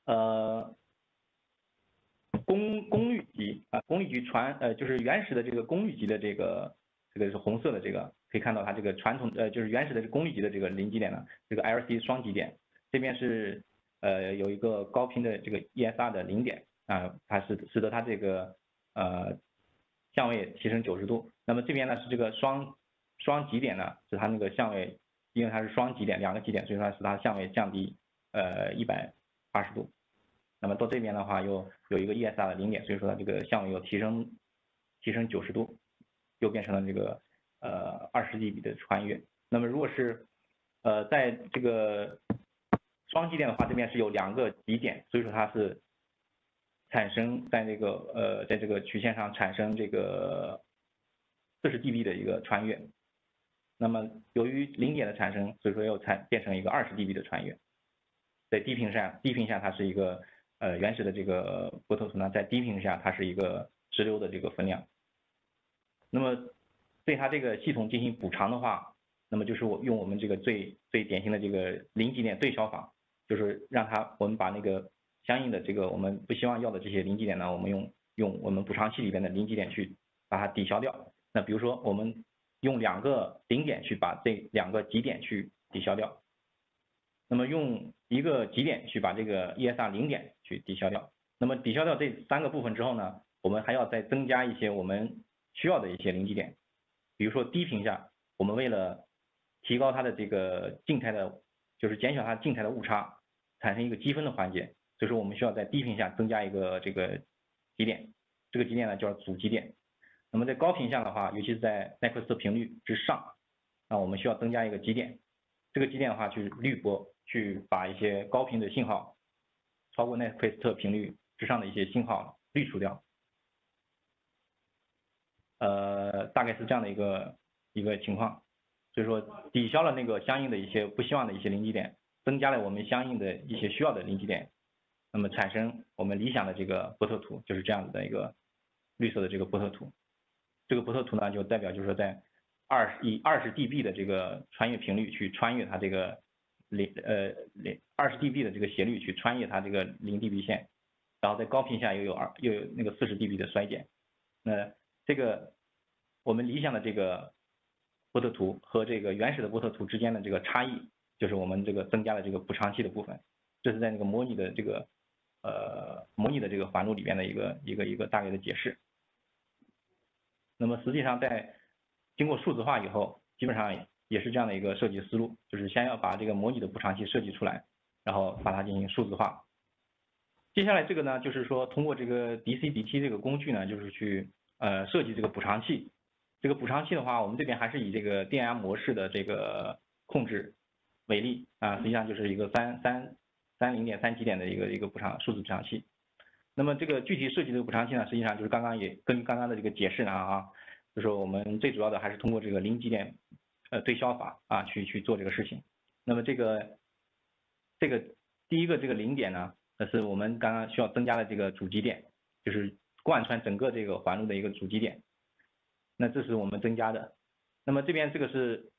功率级功率级就是原始的这个功率级的这个是红色的这个，可以看到它这个传统就是原始的功率级的这个零极点呢，这个 LC 双极点，这边是有一个高频的这个 ESR 的0点它使得它这个相位提升90度。那么这边呢是这个双极点呢，是它那个相位，因为它是双极点2个极点，所以说使它相位降低180度。那么到这边的话又有一个 ESR 的0点，所以说它这个相位又提升90度，又变成了这个20 dB 的穿越。那么如果是在这个双极点的话，这边是有2个极点，所以说它是产生在这个在这个曲线上产生这个40 dB 的一个穿越。那么由于0点的产生，所以说又变成一个20 dB 的穿越。在低频下它是一个原始的这个波特图呢，在低频下它是一个直流的这个分量。那么对它这个系统进行补偿的话，那么就是用我们这个最典型的这个零极点对消法，就是我们把那个相应的这个我们不希望要的这些零极点呢，我们用我们补偿器里边的零极点去把它抵消掉。那比如说我们用2个0点去把这2个极点去抵消掉，那么用1个极点去把这个 ESR 0点去抵消掉。那么抵消掉这3个部分之后呢，我们还要再增加一些我们需要的一些零极点。比如说低频下，我们为了提高它的这个静态的，就是减小它静态的误差，产生一个积分的环节，所以说我们需要在低频下增加一个这个极点，这个极点呢叫阻极点。那么在高频下的话，尤其是在奈克斯特频率之上，那我们需要增加一个极点，这个极点的话去滤波，去把一些高频的信号，超过奈克斯特频率之上的一些信号滤除掉。大概是这样的一个情况，所以说抵消了那个相应的一些不希望的一些零极点，增加了我们相应的一些需要的零极点，那么产生我们理想的这个波特图，就是这样子的一个绿色的这个波特图。这个波特图呢，就代表就是说在以20 dB 的这个穿越频率去穿越它这个20 dB 的这个斜率去穿越它这个0 dB 线，然后在高频下又有那个40 dB 的衰减。那这个我们理想的这个波特图和这个原始的波特图之间的这个差异，就是我们这个增加了这个补偿器的部分。这是在那个模拟的这个环路里边的一个大概的解释。那么实际上在经过数字化以后，基本上也是这样的一个设计思路，就是先要把这个模拟的补偿器设计出来，然后把它进行数字化。接下来这个呢，就是说通过这个 DC-DT 这个工具呢，就是去设计这个补偿器。这个补偿器的话，我们这边还是以这个电压模式的这个控制为例实际上就是一个 30.3几点的一个数字补偿器。那么这个具体设计的补偿器呢，实际上就是刚刚也根据刚刚的这个解释呢就是我们最主要的还是通过这个0极点对消法去做这个事情。那么这个第一个这个0点呢，是我们刚刚需要增加的这个主极点，就是贯穿整个这个环路的一个主极点。那这是我们增加的。那么这边这个是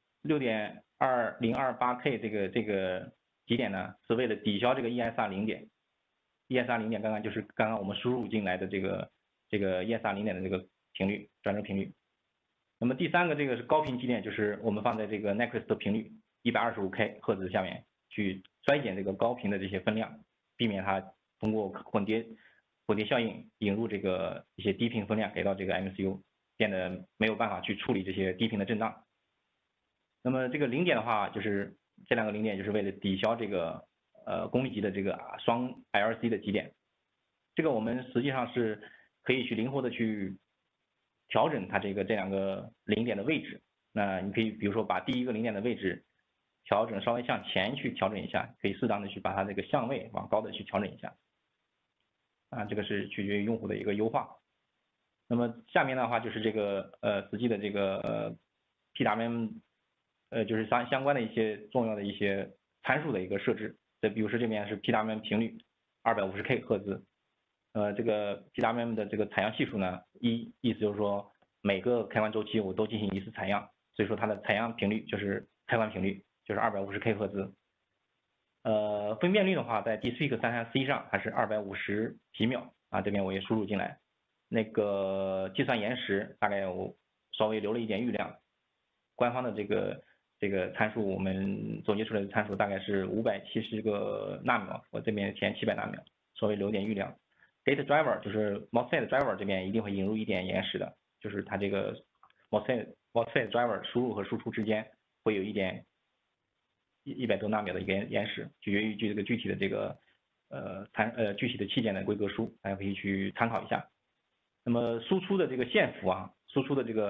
6.2028K 这个极点呢，是为了抵消这个 ESR 0点。ESR 0点刚刚就是刚刚我们输入进来的这个 ESR 0点的这个频率转折频率。那么第三个这个是高频极点，就是我们放在这个 Nyquist 频率 125K 赫兹下面去衰减这个高频的这些分量，避免它通过混叠效应引入这个一些低频分量给到这个 MCU， 变得没有办法去处理这些低频的震荡。那么这个0点的话，就是这两个0点就是为了抵消这个功率级的这个双 LC 的极点。这个我们实际上是可以去灵活的去调整它这两个0点的位置。那你可以比如说把第一个0点的位置调整稍微向前去调整一下，可以适当的去把它这个相位往高的去调整一下。这个是取决于用户的一个优化。那么下面的话就是这个实际的这个PWM 就是相关的一些重要的一些参数的一个设置。比如说这边是 PWM 频率 250K 赫兹，这个 PWM 的这个采样系数呢意思就是说每个开关周期我都进行一次采样，所以说它的采样频率就是开关频率就是 250K 赫兹。分辨率的话，在 DSpeak33C 上还是250几秒这边我也输入进来。那个计算延时大概我稍微留了一点余量，官方的这个参数我们总结出来的参数大概是570个纳秒，我这边填700纳秒，稍微留点余量。Gate driver 就是 MOSFET driver 这边一定会引入一点延时的，就是它这个 MOSFET driver 输入和输出之间会有一点100多纳秒的一个延时，取决于这个具体的这个具体的器件的规格书，大家可以去参考一下。那么输出的这个线幅输出的这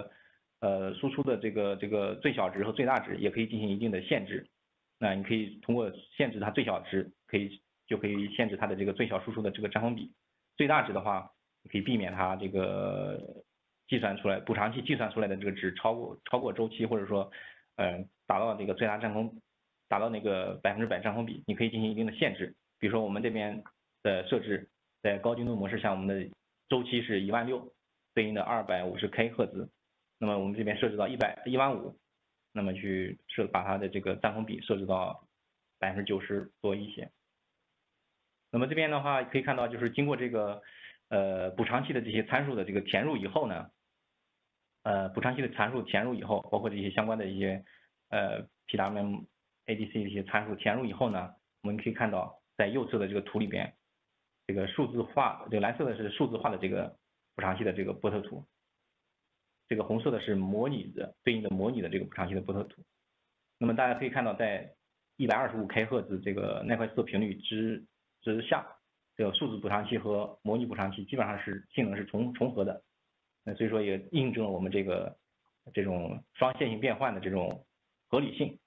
个最小值和最大值也可以进行一定的限制。那你可以通过限制它最小值，就可以限制它的这个最小输出的这个占风比。最大值的话，可以避免它这个补偿器计算出来的这个值超过周期，或者说达到这个最大占风，达到那个100%占风比，你可以进行一定的限制。比如说我们这边的设置，在高精度模式下，我们的周期是16000，对应的250K 赫兹。那么我们这边设置到15000，那么把它的这个占风比设置到90%多一些。那么这边的话可以看到，就是经过这个补偿器的这些参数的这个填入以后呢，补偿器的参数填入以后，包括这些相关的一些PWM ADC 的一些参数填入以后呢，我们可以看到在右侧的这个图里边，这个数字化，这个蓝色的是数字化的这个补偿器的这个波特图，这个红色的是对应的模拟的这个补偿器的波特图。那么大家可以看到，在125K 赫兹这个耐快色频率之下，这个数字补偿器和模拟补偿器基本上是性能是重合的。那所以说也印证了我们这种双线性变换的这种合理性。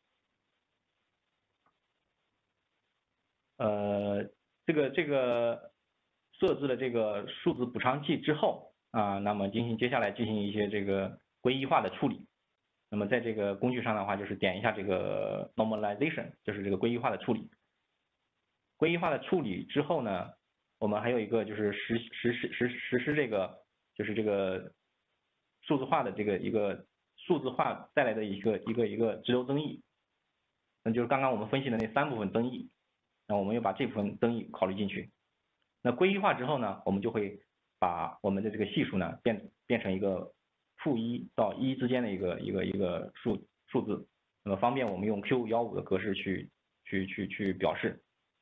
这个设置了这个数字补偿器之后那么接下来进行一些这个归一化的处理。那么在这个工具上的话，就是点一下这个 normalization， 就是这个归一化的处理。归一化的处理之后呢，我们还有一个就是实施这个就是这个数字化的一个数字化带来的一个直流增益，那就是刚刚我们分析的那3部分增益，那我们又把这部分增益考虑进去。那归一化之后呢，我们就会把我们的这个系数呢变成一个-1到1之间的一个数字，那么方便我们用 Q15的格式去表示。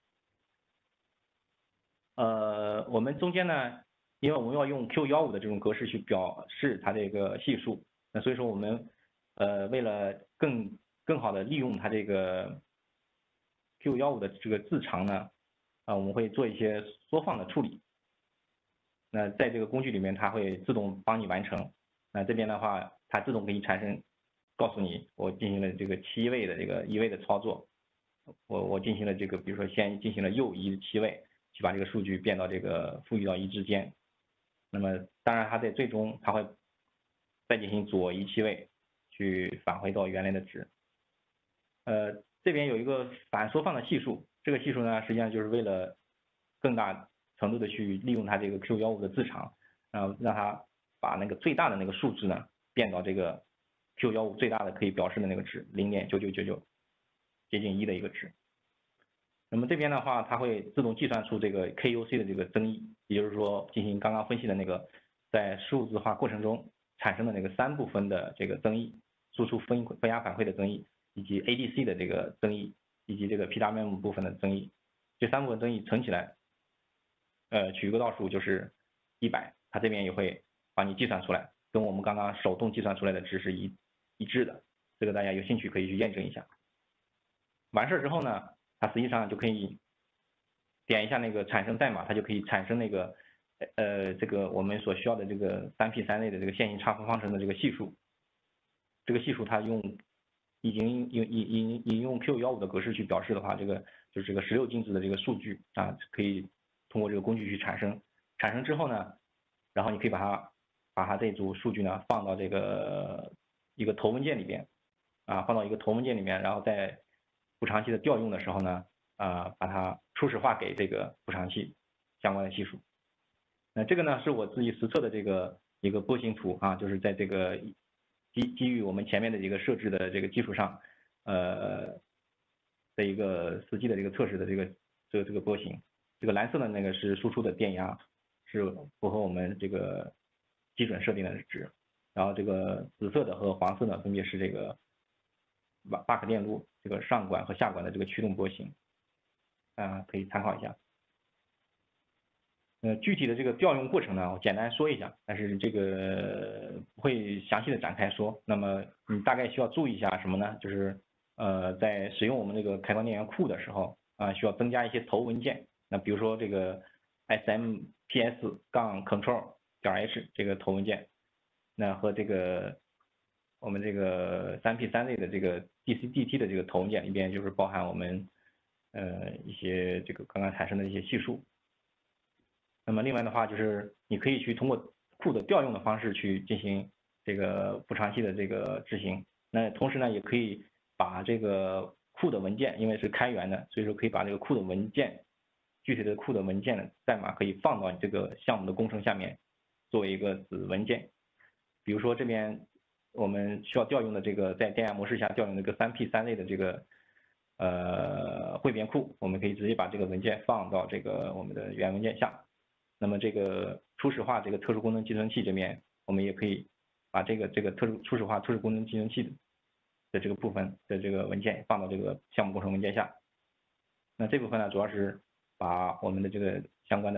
我们中间呢，因为我们要用 Q15的这种格式去表示它这个系数，那所以说我们为了更好的利用它这个 Q15的这个字长呢，我们会做一些缩放的处理。那在这个工具里面，它会自动帮你完成。那这边的话，它自动给你告诉你我进行了这个7位的这个移位的操作。 我进行了这个，比如说先进行了右移7位，去把这个数据变到这个负移到1之间。那么当然它在最终它会再进行左移7位，去返回到原来的值。这边有一个反缩放的系数，这个系数呢，实际上就是为了更大程度的去利用它这个 Q15的自长，然后让它把那个最大的那个数值呢变到这个 Q15最大的可以表示的那个值0.9999，接近1的一个值。那么这边的话，它会自动计算出这个 KUC 的这个增益，也就是说进行刚刚分析的那个在数字化过程中产生的那个3部分的这个增益，输出分压返回的增益，以及 ADC 的这个增益，以及这个 PWM 部分的增益，这3部分增益乘起来，取一个倒数就是100，它这边也会帮你计算出来，跟我们刚刚手动计算出来的值是一致的，这个大家有兴趣可以去验证一下。完事之后呢，它实际上就可以点一下那个产生代码，它就可以产生那个这个我们所需要的这个3P3类的这个线性差分方程的这个系数。这个系数它已经用 Q15的格式去表示的话，这个就是这个16进制的这个数据啊，可以通过这个工具去产生。产生之后呢，然后你可以把它这组数据呢放到这个一个头文件里边啊，放到一个头文件里面，然后在补偿器的调用的时候呢，把它初始化给这个补偿器相关的系数。那这个呢是我自己实测的这个一个波形图啊，就是在这个基于我们前面的这个设置的这个基础上，的一个实际的这个测试的这个波形。这个蓝色的那个是输出的电压，是符合我们这个基准设定的值。然后这个紫色的和黄色的分别是这个巴克电路这个上管和下管的这个驱动波形，可以参考一下。具体的这个调用过程呢，我简单说一下，但是这个不会详细的展开说。那么你大概需要注意一下什么呢？就是在使用我们这个开关电源库的时候需要增加一些头文件。那比如说这个 SMPS-control.h 这个头文件，那和这个我们这个3P3类的这个 DC-DT 的这个头文件里边，就是包含我们一些这个刚刚产生的一些系数。那么另外的话，就是你可以去通过库的调用的方式去进行这个补偿器的这个执行。那同时呢，也可以把这个库的文件，因为是开源的，所以说可以把这个库的文件，具体的库的文件的代码可以放到你这个项目的工程下面，作为一个子文件。比如说这边我们需要调用的这个在电压模式下调用这个3P3类的这个汇编库，我们可以直接把这个文件放到这个我们的原文件下。那么这个初始化这个特殊功能计算器这边，我们也可以把这个初始化特殊功能计算器的这个部分的这个文件放到这个项目工程文件下。那这部分呢，主要是把我们的这个相关的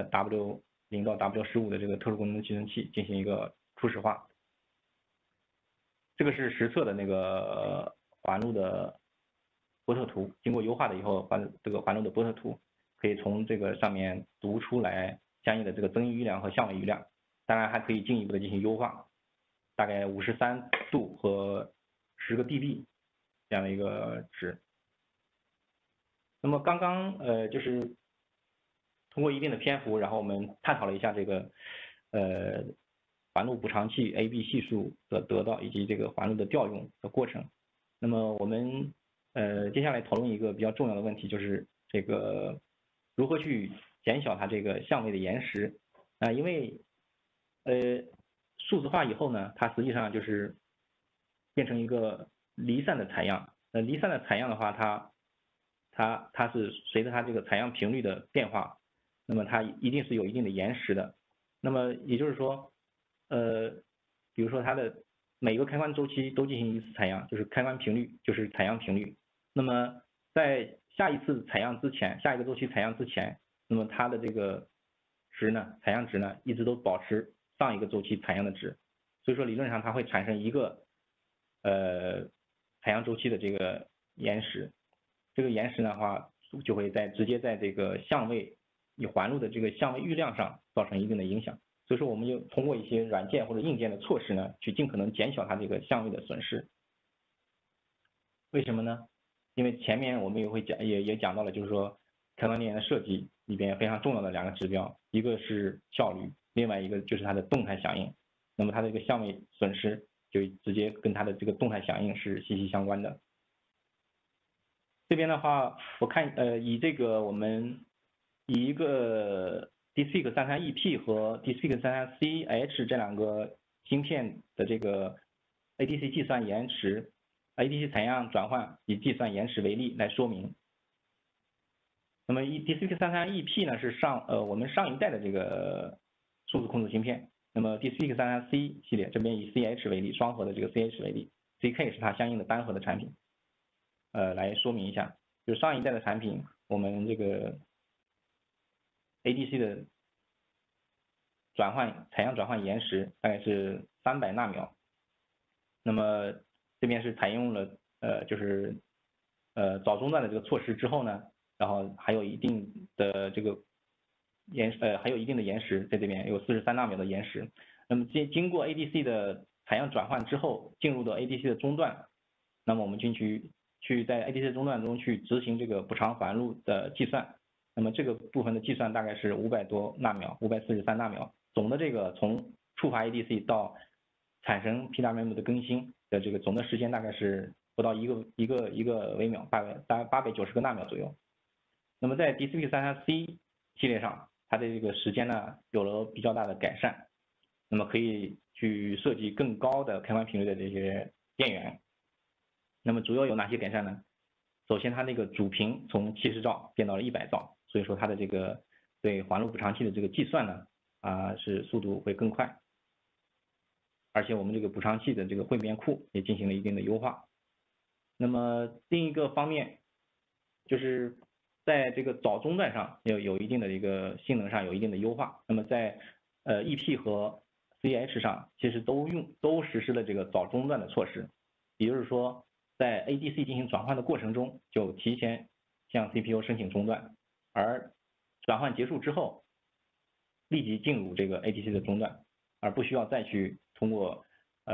W0到 W15的这个特殊功能计算器进行一个初始化。这个是实测的那个环路的波特图，经过优化的以后，这个环路的波特图可以从这个上面读出来相应的这个增益余量和相位余量，当然还可以进一步的进行优化，大概53度和10个 dB 这样的一个值。那么刚刚就是通过一定的篇幅，然后我们探讨了一下这个环路补偿器 AB 系数的得到以及这个环路的调用的过程。那么我们接下来讨论一个比较重要的问题，就是这个如何去减小它这个相位的延时因为数字化以后呢，它实际上就是变成一个离散的采样。离散的采样的话，它是随着它这个采样频率的变化，那么它一定是有一定的延时的。那么也就是说，比如说它的每个开关周期都进行一次采样，就是开关频率就是采样频率。那么在下一次采样之前，下一个周期采样之前，那么它的这个值呢，采样值呢，一直都保持上一个周期采样的值。所以说理论上它会产生一个采样周期的这个延时。这个延时的话，就会直接在这个相位你环路的这个相位预量上造成一定的影响。所以说我们就通过一些软件或者硬件的措施呢，去尽可能减小它这个相位的损失。为什么呢？ 因为前面我们也讲到了，就是说开关电源的设计里边非常重要的2个指标，一个是效率，另外一个就是它的动态响应。那么它的一个相位损失就直接跟它的这个动态响应是息息相关的。这边的话，我看我们以一个 DeepSeek 33EP 和 DeepSeek 33CH 这2个芯片的这个 ADC 计算延迟、ADC 采样转换及计算延迟为例来说明。那么DeepSeek 33EP 呢是我们上一代的这个数字控制芯片。那么 DeepSeek 33C 系列这边以 CH 为例，双核的这个 CH 为例 ，CK 是它相应的单核的产品。来说明一下，就上一代的产品，我们这个 ADC 的采样转换延时大概是300纳秒。那么这边是采用了早中段的这个措施之后呢，然后还有一定的这个还有一定的延时，在这边有43纳秒的延时。那么经过 ADC 的采样转换之后，进入到 ADC 的中段，那么我们去在 ADC 中段中去执行这个补偿环路的计算。那么这个部分的计算大概是500多纳秒，543纳秒。总的这个从触发 ADC 到产生 PWM 的更新的这个总的时间大概是不到一个微秒，大概890个纳秒左右。那么在 DeepSeek 33C 系列上，它的这个时间呢有了比较大的改善，那么可以去设计更高的开关频率的这些电源。那么主要有哪些改善呢？首先，它那个主频从70兆变到了100兆，所以说它的这个对环路补偿器的这个计算呢，是速度会更快。而且我们这个补偿器的这个汇编库也进行了一定的优化。那么另一个方面，就是在这个早中段上有一定的一个性能上有一定的优化。那么在EP 和 CH 上其实都实施了这个早中段的措施，也就是说在 ADC 进行转换的过程中就提前向 CPU 申请中断，而转换结束之后立即进入这个 ADC 的中断，而不需要再去通过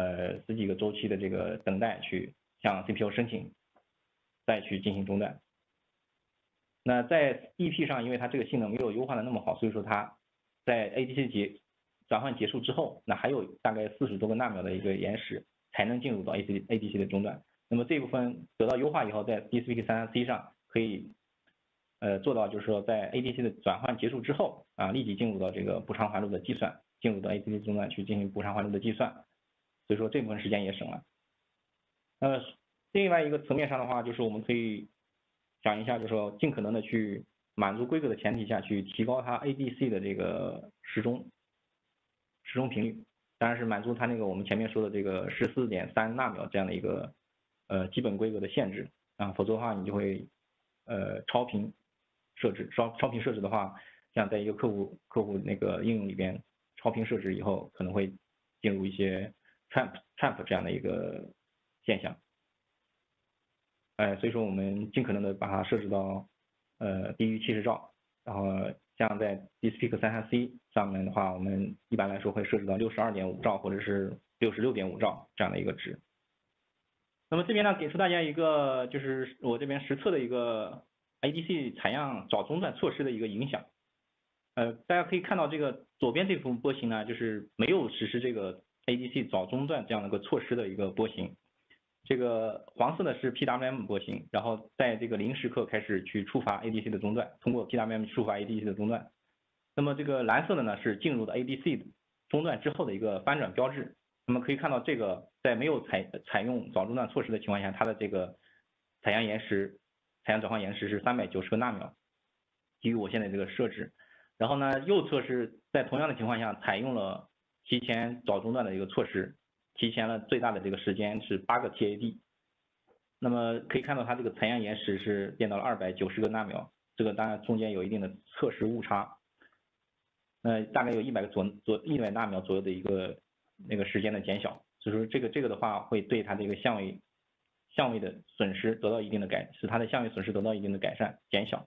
10几个周期的这个等待去向 CPU 申请，再去进行中断。那在 EP 上，因为它这个性能没有优化的那么好，所以说它在 ADC 转换结束之后，那还有大概40多个纳秒的一个延时才能进入到 ADC 的中断。那么这部分得到优化以后，在 DeepSeek 33C 上可以做到，就是说在 ADC 的转换结束之后立即进入到这个补偿环路的计算，进入到 ADC 中段去进行补偿环路的计算，所以说这部分时间也省了。另外一个层面上的话，就是我们可以讲一下，就是说尽可能的去满足规格的前提下去提高它 ADC 的这个时钟频率，当然是满足它那个我们前面说的这个14.3纳秒这样的一个基本规格的限制否则的话你就会超频设置。超频设置的话，像在一个客户那个应用里边超频设置以后，可能会进入一些 trap 这样的一个现象。所以说我们尽可能的把它设置到低于70兆，然后像在 DeepSeek 33C 上面的话，我们一般来说会设置到62.5兆或者是66.5兆这样的一个值。那么这边呢，给出大家一个就是我这边实测的一个 ADC 采样早中断措施的一个影响。大家可以看到这个左边这幅波形呢，就是没有实施这个 ADC 早中断这样的一个措施的一个波形。这个黄色的是 PWM 波形，然后在这个0时刻开始去触发 ADC 的中断，通过 PWM 触发 ADC 的中断。那么这个蓝色的呢是进入的 ADC 的中断之后的一个翻转标志。那么可以看到这个在没有采用早中断措施的情况下，它的这个采样转换延时是390个纳秒，基于我现在这个设置。然后呢，右侧是在同样的情况下采用了提前早中断的一个措施，提前了最大的这个时间是8个 TAD。那么可以看到它这个采样延时是变到了290个纳秒，这个当然中间有一定的测试误差，大概有100纳秒左右的一个那个时间的减小，所以说这个的话会对它这个相位的损失得到一定的使它的相位损失得到一定的改善减小。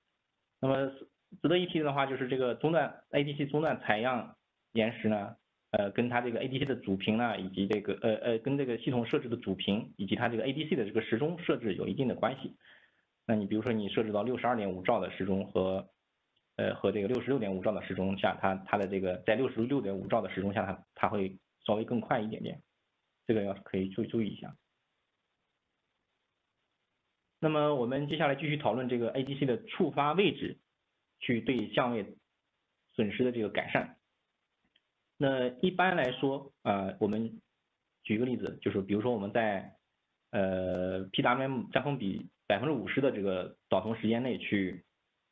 那么值得一提的话，就是这个ADC 中断采样延时呢， 跟它这个 ADC 的主频呢，以及这个跟这个系统设置的主频以及它这个 ADC 的这个时钟设置有一定的关系。那你比如说你设置到62.5兆的时钟和这个66.5兆的时钟下，它的这个在66.5兆的时钟下，它会稍微更快一点点，这个可以注意一下。那么我们接下来继续讨论这个 ADC 的触发位置，去对相位损失的这个改善。那一般来说，我们举个例子，就是比如说我们在PWM 占峰比50%的这个导通时间内去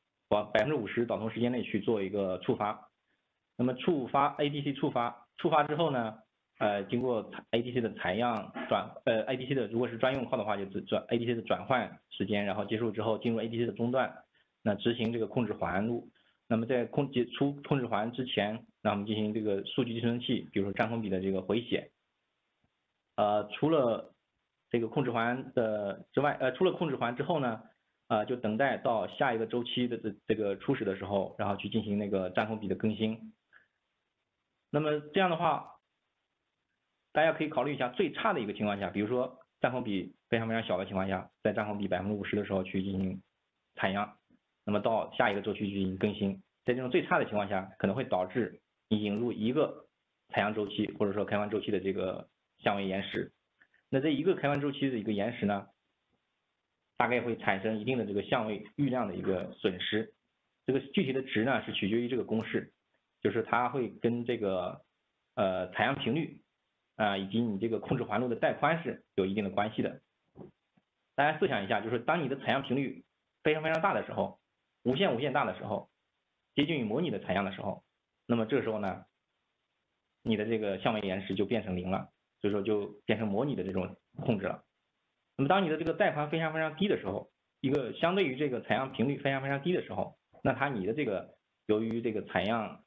，50%导通时间内去做一个触发。那么ADC 触发之后呢，经过 ADC 的采样ADC 的如果是专用号的话，就ADC 的转换时间，然后结束之后进入 ADC 的中段，那执行这个控制环路。那么在控制环之前，那我们进行这个数据寄存器，比如说占峰比的这个回写。除了这个控制环之外，除了控制环之后呢，就等待到下一个周期的这个初始的时候，然后去进行那个占峰比的更新。那么这样的话，大家可以考虑一下最差的一个情况下，比如说占峰比非常小的情况下，在占峰比50%的时候去进行采样。那么到下一个周期进行更新，在这种最差的情况下，可能会导致你引入一个采样周期或者说开关周期的这个相位延时。那这一个开关周期的一个延时呢，大概会产生一定的这个相位域量的一个损失。这个具体的值呢是取决于这个公式，就是它会跟这个采样频率以及你这个控制环路的带宽是有一定的关系的。大家设想一下，就是当你的采样频率非常大的时候，无限大的时候，接近于模拟的采样的时候，那么这个时候呢，你的这个相位延时就变成0了，所以说就变成模拟的这种控制了。那么当你的这个带宽非常低的时候，一个相对于这个采样频率非常低的时候，那你的这个由于这个采样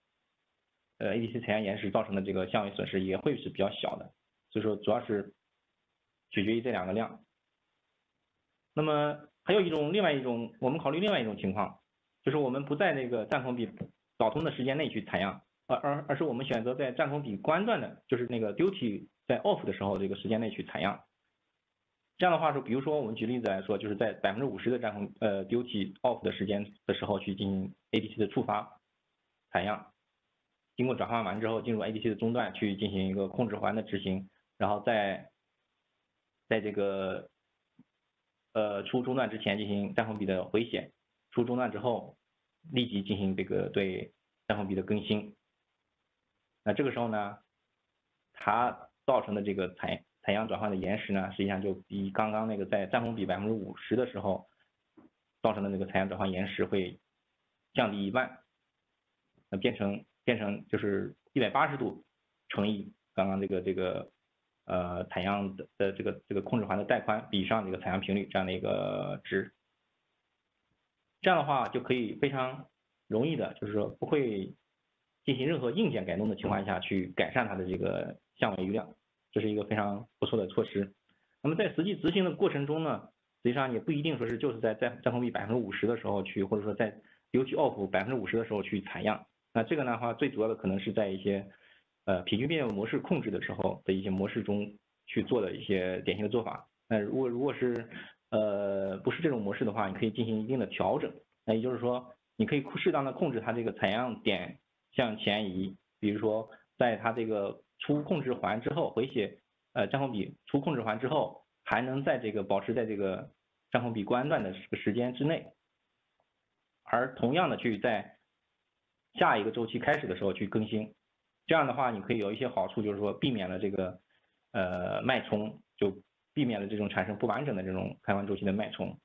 ADC 采样延时造成的这个相位损失也会是比较小的，所以说主要是取决于这两个量。那么还有另外一种，我们考虑另外一种情况，就是我们不在那个占峰比导通的时间内去采样，而是我们选择在占峰比关断的，就是那个 duty 在 off 的时候这个时间内去采样。这样的话说，比如说我们举例子来说，就是在50%的占峰duty off 的时间的时候去进行 ADC 的触发采样，经过转换完之后进入 ADC 的中段去进行一个控制环的执行，然后在这个出中段之前进行占峰比的回写，出中段之后立即进行这个对占峰比的更新。那这个时候呢，它造成的这个采样转换的延时呢，实际上就比刚刚那个在占峰比50%的时候造成的那个采样转换延时会降低1半，那变成就是180度乘以刚刚这个采样的这个控制环的带宽比上这个采样频率这样的一个值。这样的话就可以非常容易的，就是说不会进行任何硬件改动的情况下去改善它的这个相位域量，这是一个非常不错的措施。那么在实际执行的过程中呢，实际上也不一定说是就是在占峰比50%的时候去，或者说在 duty off 50%的时候去采样。那这个的话，最主要的可能是在一些平均变位模式控制的时候的一些模式中去做的一些典型的做法。那如果是不是这种模式的话，你可以进行一定的调整。那也就是说，你可以适当的控制它这个采样点向前移，比如说在它这个出控制环之后回写占峰比出控制环之后，还能在这个保持在这个占峰比关段的这个时间之内，而同样的去在下一个周期开始的时候去更新。这样的话，你可以有一些好处，就是说避免了这个脉冲，就避免了这种产生不完整的这种开关周期的脉冲。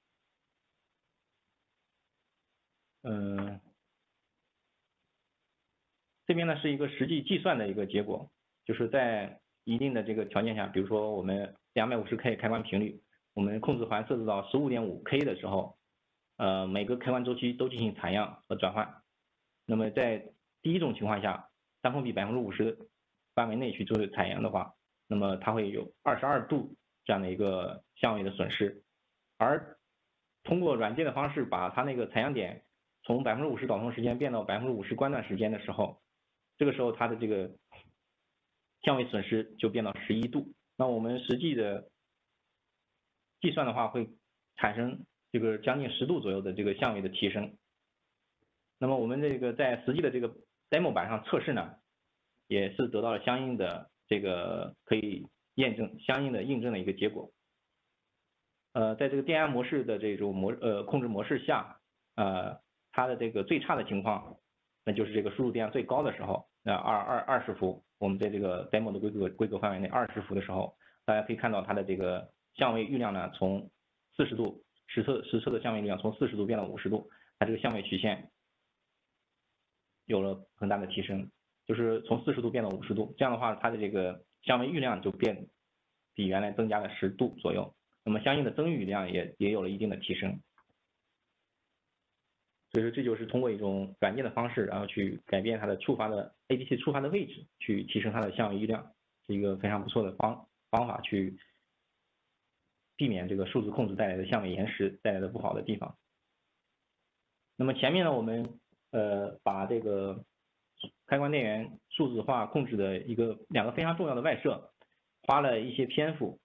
这边呢是一个实际计算的一个结果，就是在一定的这个条件下，比如说我们250K 开关频率，我们控制环设置到15.5K 的时候，每个开关周期都进行采样和转换。那么在第一种情况下，占峰比50%范围内去做采样的话，那么它会有22度这样的一个相位的损失，而通过软件的方式把它那个采样点从50%导通时间变到50%关断时间的时候，这个时候它的这个相位损失就变到11度。那我们实际的计算的话，会产生这个将近10度左右的这个相位的提升。那么我们这个在实际的这个 demo 版上测试呢，也是得到了相应的这个可以验证相应的印证的一个结果。在这个电压模式的这种控制模式下，它的这个最差的情况，那就是这个输入电压最高的时候，那20伏，我们在这个 demo 的规格范围内20伏的时候，大家可以看到它的这个相位域量呢，从40度实测的相位域量从40度变到50度，它这个相位曲线有了很大的提升，就是从40度变到50度，这样的话，它的这个相位域量就比原来增加了10度左右。那么相应的增域量也有了一定的提升，所以说这就是通过一种软件的方式，然后去改变它的ADC 触发的位置，去提升它的相位域量，是一个非常不错的方法，去避免这个数字控制带来的相位延时带来的不好的地方。那么前面呢，我们把这个开关电源数字化控制的两个非常重要的外设，花了一些篇幅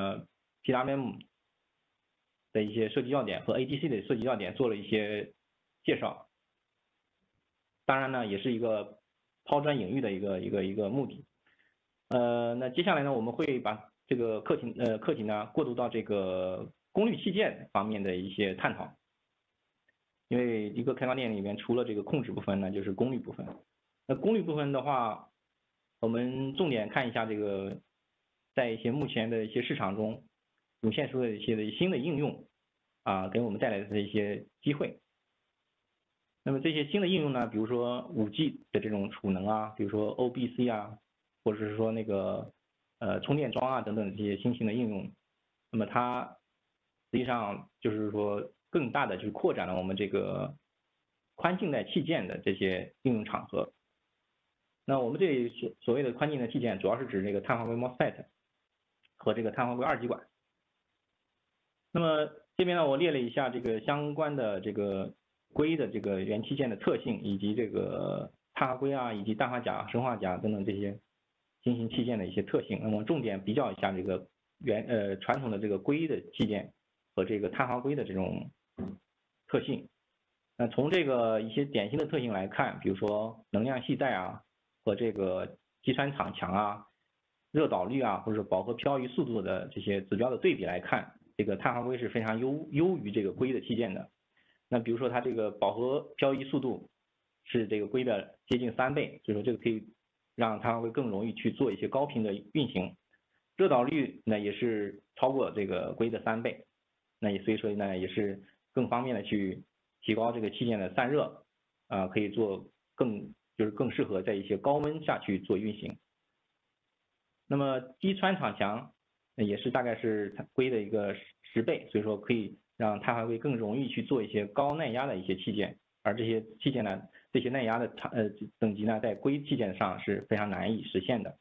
，PWM 的一些设计要点和 ADC 的设计要点做了一些介绍，当然呢，也是一个抛砖引玉的一个目的。那接下来呢，我们会把这个课题呢过渡到这个功率器件方面的一些探讨，因为一个开关电里面除了这个控制部分呢，就是功率部分。那功率部分的话，我们重点看一下这个在一些目前的一些市场中涌现出的一些新的应用给我们带来的一些机会。那么这些新的应用呢，比如说5G 的这种储能比如说 OBC 或者是说那个充电桩等等这些新型的应用，那么它实际上就是说更大的去扩展了我们这个宽静带器件的这些应用场合。那我们这里所谓的宽静带器件，主要是指这个碳化硅 MOSFET 和这个碳化硅二极管。那么这边呢，我列了一下这个相关的这个硅的这个元器件的特性，以及这个碳化硅以及氮化钾、砷化钾等等这些新型器件的一些特性。那么重点比较一下这个传统的这个硅的器件和这个碳化硅的这种特性。那从这个一些典型的特性来看，比如说能量系带和这个击穿场强热导率或者饱和漂移速度的这些指标的对比来看，这个碳化硅是非常优于这个硅的器件的。那比如说它这个饱和漂移速度是这个硅的接近3倍，所以说这个可以让碳化硅更容易去做一些高频的运行。热导率呢也是超过这个硅的3倍，那所以说呢也是更方便的去提高这个器件的散热可以做更适合在一些高温下去做运行。那么击穿场强也是大概是硅的一个10倍，所以说可以让碳化硅更容易去做一些高耐压的一些器件，而这些器件呢，这些耐压的等级呢，在硅器件上是非常难以实现的。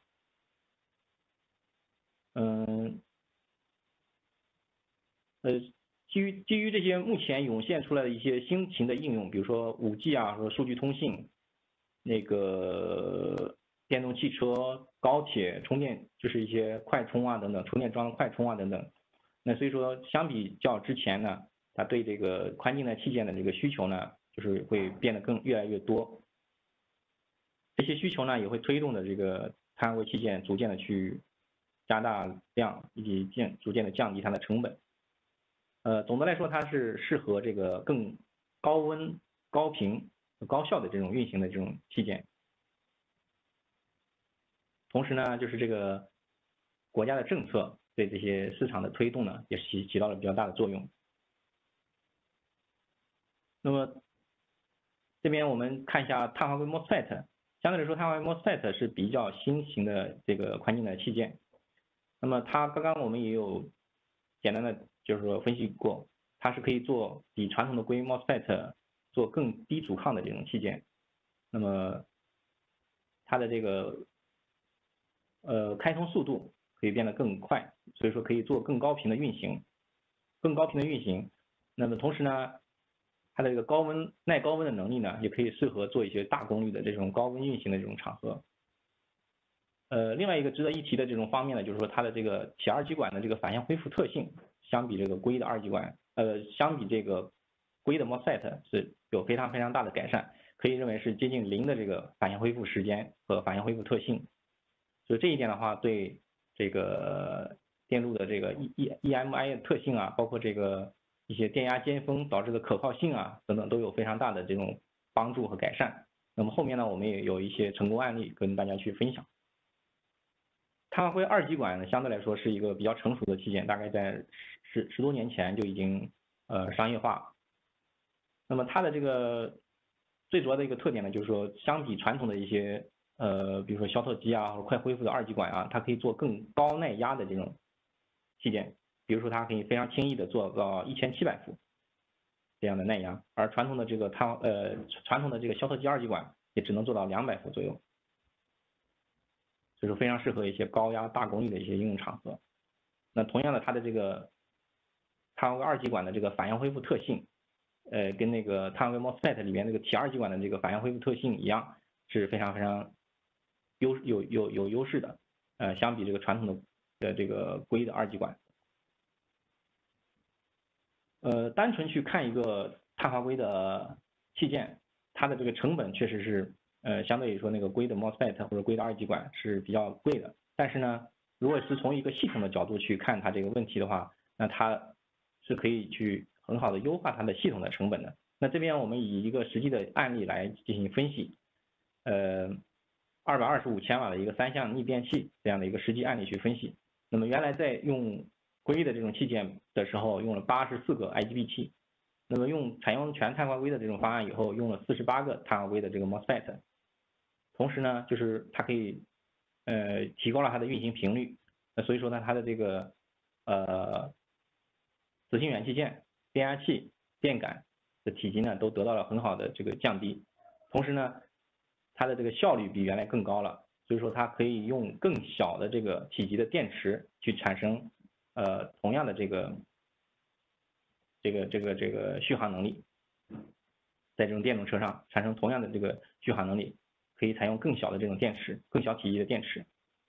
基于这些目前涌现出来的一些新型的应用，比如说5G和数据通信，那个电动汽车、高铁充电，就是一些快充等等，充电桩快充等等。那所以说，相比较之前呢，它对这个宽静带器件的这个需求呢，就是会变得越来越多。这些需求呢，也会推动的这个碳化硅器件逐渐的去加大量，以及逐渐的降低它的成本。总的来说，它是适合这个更高温、高频、高效的这种运行的这种器件。同时呢，就是这个国家的政策对这些市场的推动呢，也是起到了比较大的作用。那么这边我们看一下碳化硅 MOSFET， 相对来说，碳化硅 MOSFET 是比较新型的这个宽静带器件。那么它刚刚我们也有简单的就是说分析过，它是可以做比传统的硅 MOSFET 做更低阻抗的这种器件。那么它的这个开通速度可以变得更快，所以说可以做更高频的运行。那么同时呢，它的这个耐高温的能力呢，也可以适合做一些大功率的这种高温运行的这种场合。 另外一个值得一提的这种方面呢，就是说它的这个铁二极管的这个反向恢复特性，相比这个硅的二极管，相比这个硅的 MOSFET 是有非常非常大的改善，可以认为是接近零的这个反向恢复时间和反向恢复特性。所以这一点的话，对这个电路的这个 EMI 的特性啊，包括这个一些电压尖峰导致的可靠性啊等等，都有非常大的这种帮助和改善。那么后面呢，我们也有一些成功案例跟大家去分享。碳化硅二极管呢，相对来说是一个比较成熟的器件，大概在十多年前就已经商业化。那么它的这个最主要的一个特点呢，就是说相比传统的一些比如说肖特基啊或者快恢复的二极管啊，它可以做更高耐压的这种器件，比如说它可以非常轻易的做到1700伏这样的耐压，而传统的这个传统的这个肖特基二极管也只能做到200伏左右。就是非常适合一些高压大功率的一些应用场合。那同样的，它的这个碳化硅二极管的这个反向恢复特性，跟那个碳化硅 MOSFET 里面那个铁二极管的这个反向恢复特性一样，是非常非常有优势的。相比这个传统的这个硅的二极管，单纯去看一个碳化硅的器件，它的这个成本确实是相对于说那个硅的 MOSFET 或者硅的二极管是比较贵的。但是呢，如果是从一个系统的角度去看它这个问题的话，那它是可以去很好的优化它的系统的成本的。那这边我们以一个实际的案例来进行分析，225千瓦的一个3相逆变器这样的一个实际案例去分析。那么原来在用硅的这种器件的时候，用了84个 IGB 器，那么采用全碳化硅的这种方案以后，用了48个碳化硅的这个 MOSFET， 同时呢，就是它可以提高了它的运行频率，所以说呢，它的这个磁性元器件、变压器、电感的体积呢都得到了很好的这个降低，同时呢，它的这个效率比原来更高了，所以说它可以用更小的这个体积的电池去产生同样的这个续航能力，在这种电动车上产生同样的这个续航能力，可以采用更小的这种电池，更小体积的电池。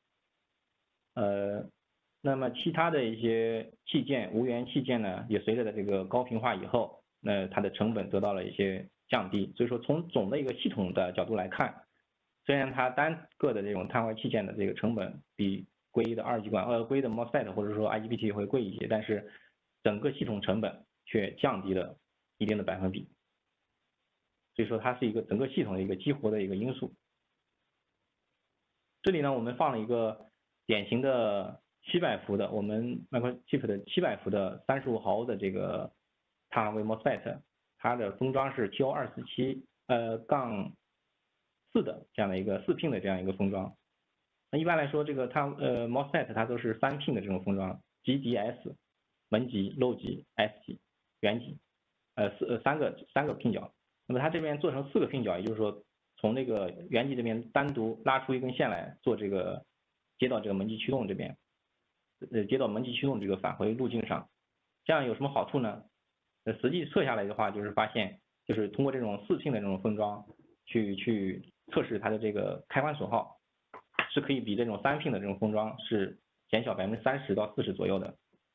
那么其他的一些器件，无源器件呢，也随着这个高频化以后，那它的成本得到了一些降低。所以说从总的一个系统的角度来看，虽然它单个的这种碳化器件的这个成本比硅的二极管、硅的 MOSFET 或者说 IGBT 会贵一些，但是整个系统成本却降低了一定的百分比。所以说它是一个整个系统的一个激活的一个因素。这里呢，我们放了一个典型的700伏的，我们 Microchip 的700伏的35毫欧的这个碳化硅 MOSFET， 它的封装是 TO247杠4的这样的一个4pin的这样一个封装。那一般来说，这个MOSFET 它都是3pin的这种封装 ，GDS 门级、漏级、S 级、原级，三个pin 角。那么它这边做成4个pin 角，也就是说，从那个原级这边单独拉出一根线来做这个接到这个门级驱动这边，接到门级驱动这个返回路径上，这样有什么好处呢？实际测下来的话，就是发现，就是通过这种4pin的这种封装去测试它的这个开关损耗，是可以比这种3pin的这种封装是减小30%到40%左右的。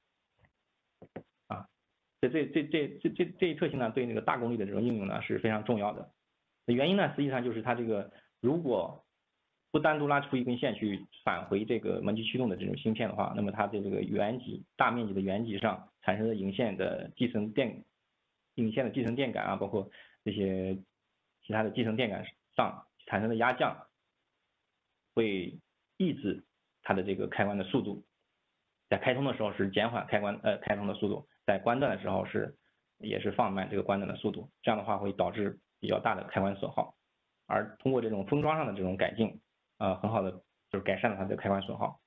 啊，这一特性呢，对那个大功率的这种应用呢是非常重要的。原因呢，实际上就是它这个如果不单独拉出一根线去返回这个门级驱动的这种芯片的话，那么它的这个原级大面积的原级上产生的引线的继承电感啊，包括这些其他的继承电感上产生的压降，会抑制它的这个开关的速度。在开通的时候是减缓开通的速度，在关断的时候也是放慢这个关断的速度，这样的话会导致比较大的开关损耗。而通过这种封装上的这种改进，很好的就是改善了它的开关损耗。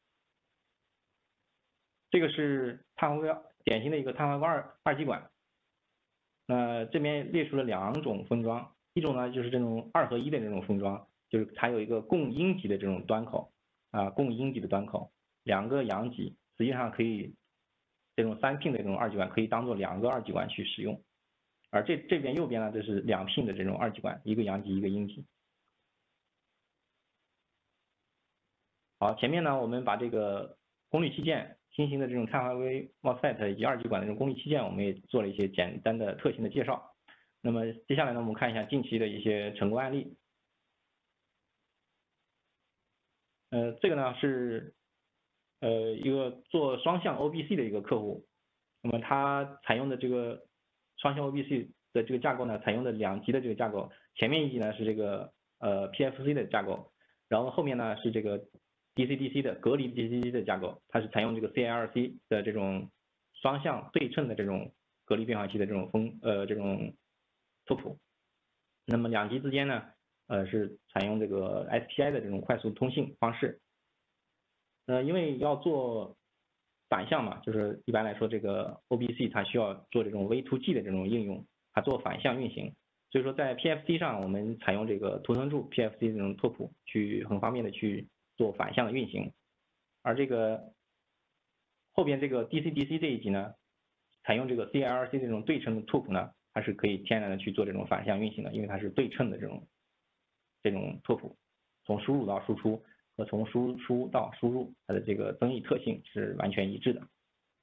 这个是碳化硅典型的一个碳化硅二极管。那这边列出了2种封装，一种呢就是这种2合1的这种封装，就是它有一个供阴极的这种端口供阴极的端口，2个阳极。实际上可以，这种3pin的这种二极管可以当做2个二极管去使用，而这边右边呢，这是2pin的这种二极管，一个阳极一个阴极。 好，前面呢我们把这个功率器件、新型的这种碳化硅 MOSFET 以及二极管的这种功率器件，我们也做了一些简单的特性的介绍。那么接下来呢，我们看一下近期的一些成功案例。这个呢是一个做双向 OBC 的一个客户，那么他采用的这个双向 OBC 的这个架构呢，采用的2级的这个架构，前面一级呢是这个PFC 的架构，然后后面呢是这个 DC-DC 的隔离 DC-DC 的架构，它是采用这个 CLC 的这种双向对称的这种隔离变化器的这种这种拓扑。那么2级之间呢，是采用这个 SPI 的这种快速通信方式。因为要做反向嘛，就是一般来说这个 OBC 它需要做这种 V2G 的这种应用，它做反向运行。所以说在 PFC 上，我们采用这个图腾柱 PFC 这种拓扑，去很方便的去做反向的运行。而这个后边这个 DC-DC 这一级呢，采用这个 CLC 这种对称的拓扑呢，它是可以天然的去做这种反向运行的，因为它是对称的这种拓扑，从输入到输出和从输出到输入，它的这个增益特性是完全一致的。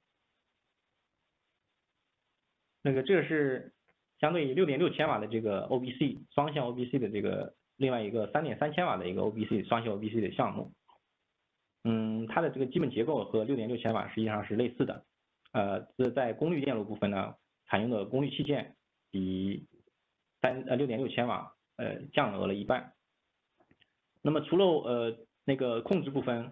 这是相对于6.6千瓦的这个 OBC 双向 OBC 的这个另外一个3.3千瓦的一个 OBC 双向 OBC 的项目。它的这个基本结构和6.6千瓦实际上是类似的。这在功率电路部分呢，采用的功率器件比6.6千瓦降额了一半。那么除了那个控制部分，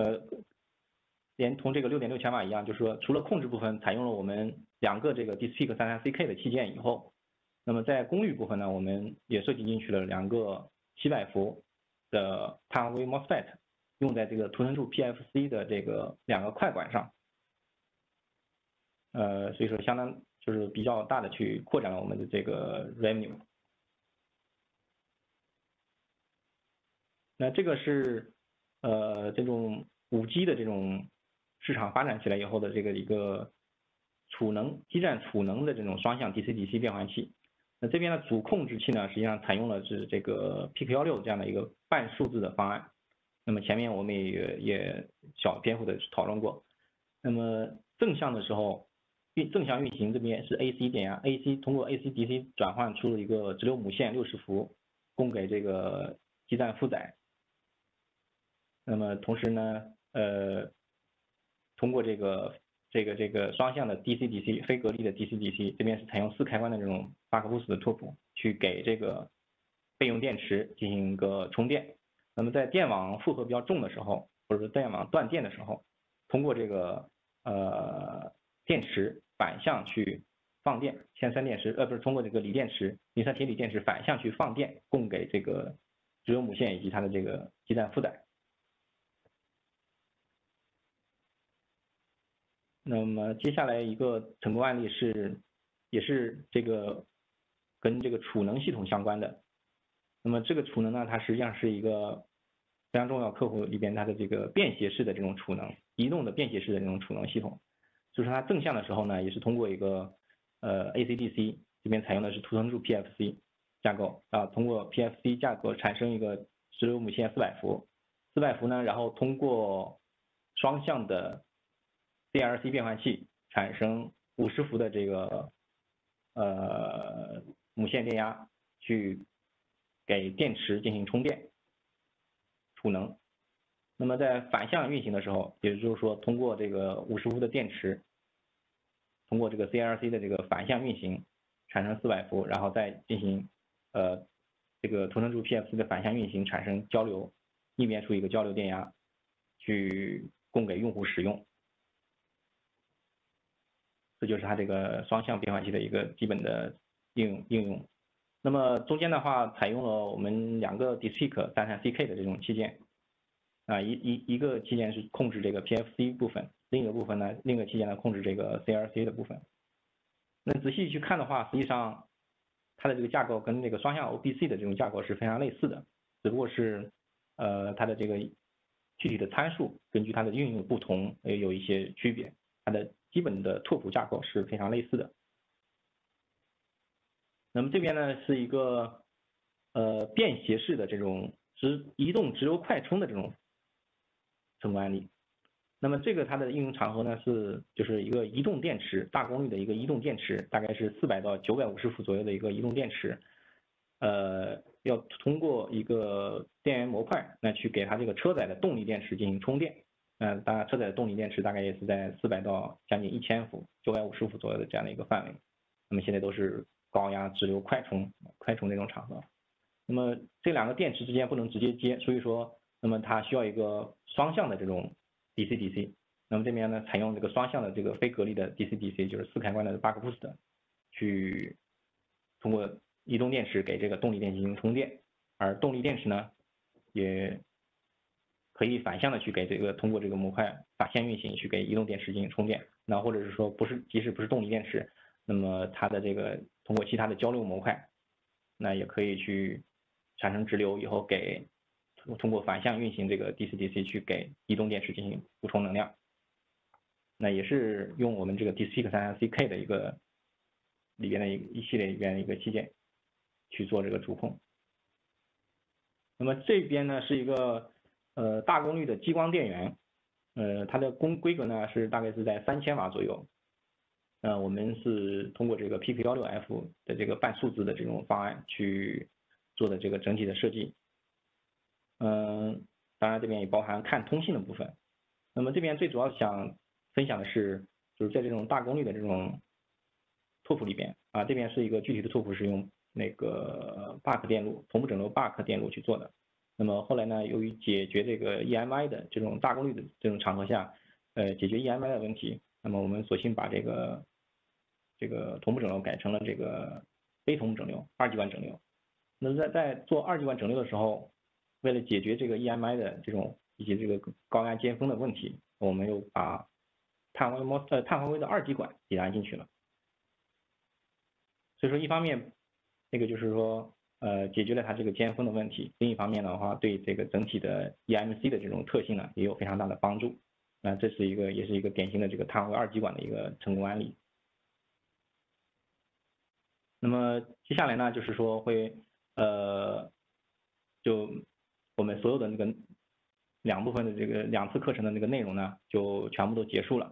连同这个6.6千瓦一样，就是说除了控制部分采用了我们2个这个 DSPIC 33CK 的器件以后，那么在功率部分呢，我们也设计进去了2个700伏的碳化硅 MOSFET， 用在这个图腾柱 PFC 的这个2个快管上。所以说相当就是比较大的去扩展了我们的这个 revenue。那这个是这种5G 的这种市场发展起来以后的这个一个基站储能的这种双向 DC-DC 变换器。那这边的主控制器呢，实际上采用了是这个 PIC16这样的一个半数字的方案。那么前面我们也小篇幅的讨论过。那么正向的时候，正向运行这边是 AC 电压 ，AC 通过 AC-DC 转换出了一个直流母线60伏，供给这个基站负载。那么同时呢，通过这个双向的 DC-DC 非隔离的 DC-DC， 这边是采用4开关的这种巴克布斯的拓扑，去给这个备用电池进行一个充电。那么在电网负荷比较重的时候，或者说电网断电的时候，通过这个电池反向去放电，铅酸电池不是通过这个锂电池磷酸铁锂电池反向去放电，供给这个直流母线以及它的这个基站负载。那么接下来一个成功案例也是这个跟这个储能系统相关的。那么这个储能呢，它实际上是一个非常重要客户里边它的这个便携式的这种储能，移动的便携式的这种储能系统。就是它正向的时候呢，也是通过一个AC-DC 这边采用的是图腾柱 PFC 架构啊，通过 PFC 架构产生一个直流母线400伏，400伏呢，然后通过双向的 CLC 变换器产生50伏的这个母线电压，去给电池进行充电储能。那么在反向运行的时候，也就是说通过这个50伏的电池，通过这个 CLC 的这个反向运行产生400伏，然后再进行这个图腾柱 PFC 的反向运行产生交流，逆变出一个交流电压，去供给用户使用。这就是它这个双向变换器的一个基本的应用。那么中间的话，采用了我们2个 DSPIC 33CK 的这种器件，一个器件是控制这个 PFC 部分，另一个器件呢控制这个 CLC 的部分。那仔细去看的话，实际上它的这个架构跟这个双向 OBC 的这种架构是非常类似的，只不过是它的这个具体的参数根据它的运用不同有一些区别，它的基本的拓扑架构是非常类似的。那么这边呢是一个便携式的这种移动直流快充的这种成功案例。那么这个它的应用场合呢就是一个移动电池，大功率的一个移动电池，大概是400到950伏左右的一个移动电池，要通过一个电源模块，那去给它这个车载的动力电池进行充电。当然车载的动力电池大概也是在400到将近1000伏、950伏左右的这样的一个范围。那么现在都是高压直流快充这种场合。那么这两个电池之间不能直接接，所以说，那么它需要一个双向的这种 DC-DC。那么这边呢，采用这个双向的这个非格力的 DC-DC，就是4开关的 Buck Boost，去通过移动电池给这个动力电池进行充电，而动力电池呢，也可以反向的去给这个通过这个模块把线运行去给移动电池进行充电。那或者是说即使不是动力电池，那么它的这个通过其他的交流模块，那也可以去产生直流以后通过反向运行这个 DC-DC 去给移动电池进行补充能量。那也是用我们这个 DSPIC33CK 的一个里边的一系列里边的一个器件去做这个主控。那么这边呢是一个大功率的激光电源，它的规格呢大概是在3000瓦左右。我们是通过这个 PQ16F 的这个半数字的这种方案去做的这个整体的设计。当然这边也包含看通信的部分。那么这边最主要想分享的是，就是在这种大功率的这种拓扑里边啊，这边是一个具体的拓扑是用那个 Buck 电路，同步整流 Buck 电路去做的。那么后来呢，由于解决这个 EMI 的这种大功率的这种场合下，解决 EMI 的问题，那么我们索性把这个同步整流改成了这个非同步整流二极管整流。那在做二极管整流的时候，为了解决这个 EMI 的这种以及这个高压尖峰的问题，我们又把碳化硅的二极管也安进去了。所以说一方面这个就是说解决了它这个尖峰的问题，另一方面的话对这个整体的 EMC 的这种特性呢也有非常大的帮助。这是也是一个典型的这个碳化硅二极管的一个成功案例。那么接下来呢就是说就我们所有的那个部分的这个2次课程的那个内容呢就全部都结束了。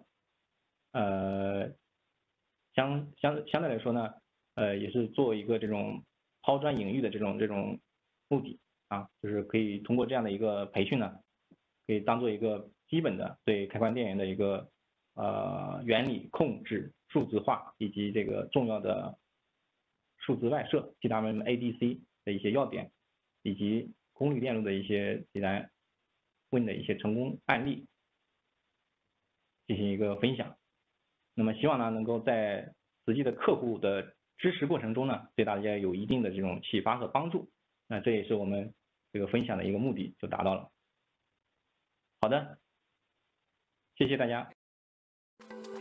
相对来说呢，也是做一个这种抛砖引玉的这种目的啊，就是可以通过这样的一个培训呢，可以当做一个基本的对开关电源的一个原理、控制、数字化以及这个重要的数字外设 PWM ADC 的一些要点，以及功率电路的一些简单问的一些成功案例进行一个分享。那么希望呢能够在实际的客户的支持过程中呢，对大家有一定的这种启发和帮助。那这也是我们这个分享的一个目的就达到了。好的，谢谢大家。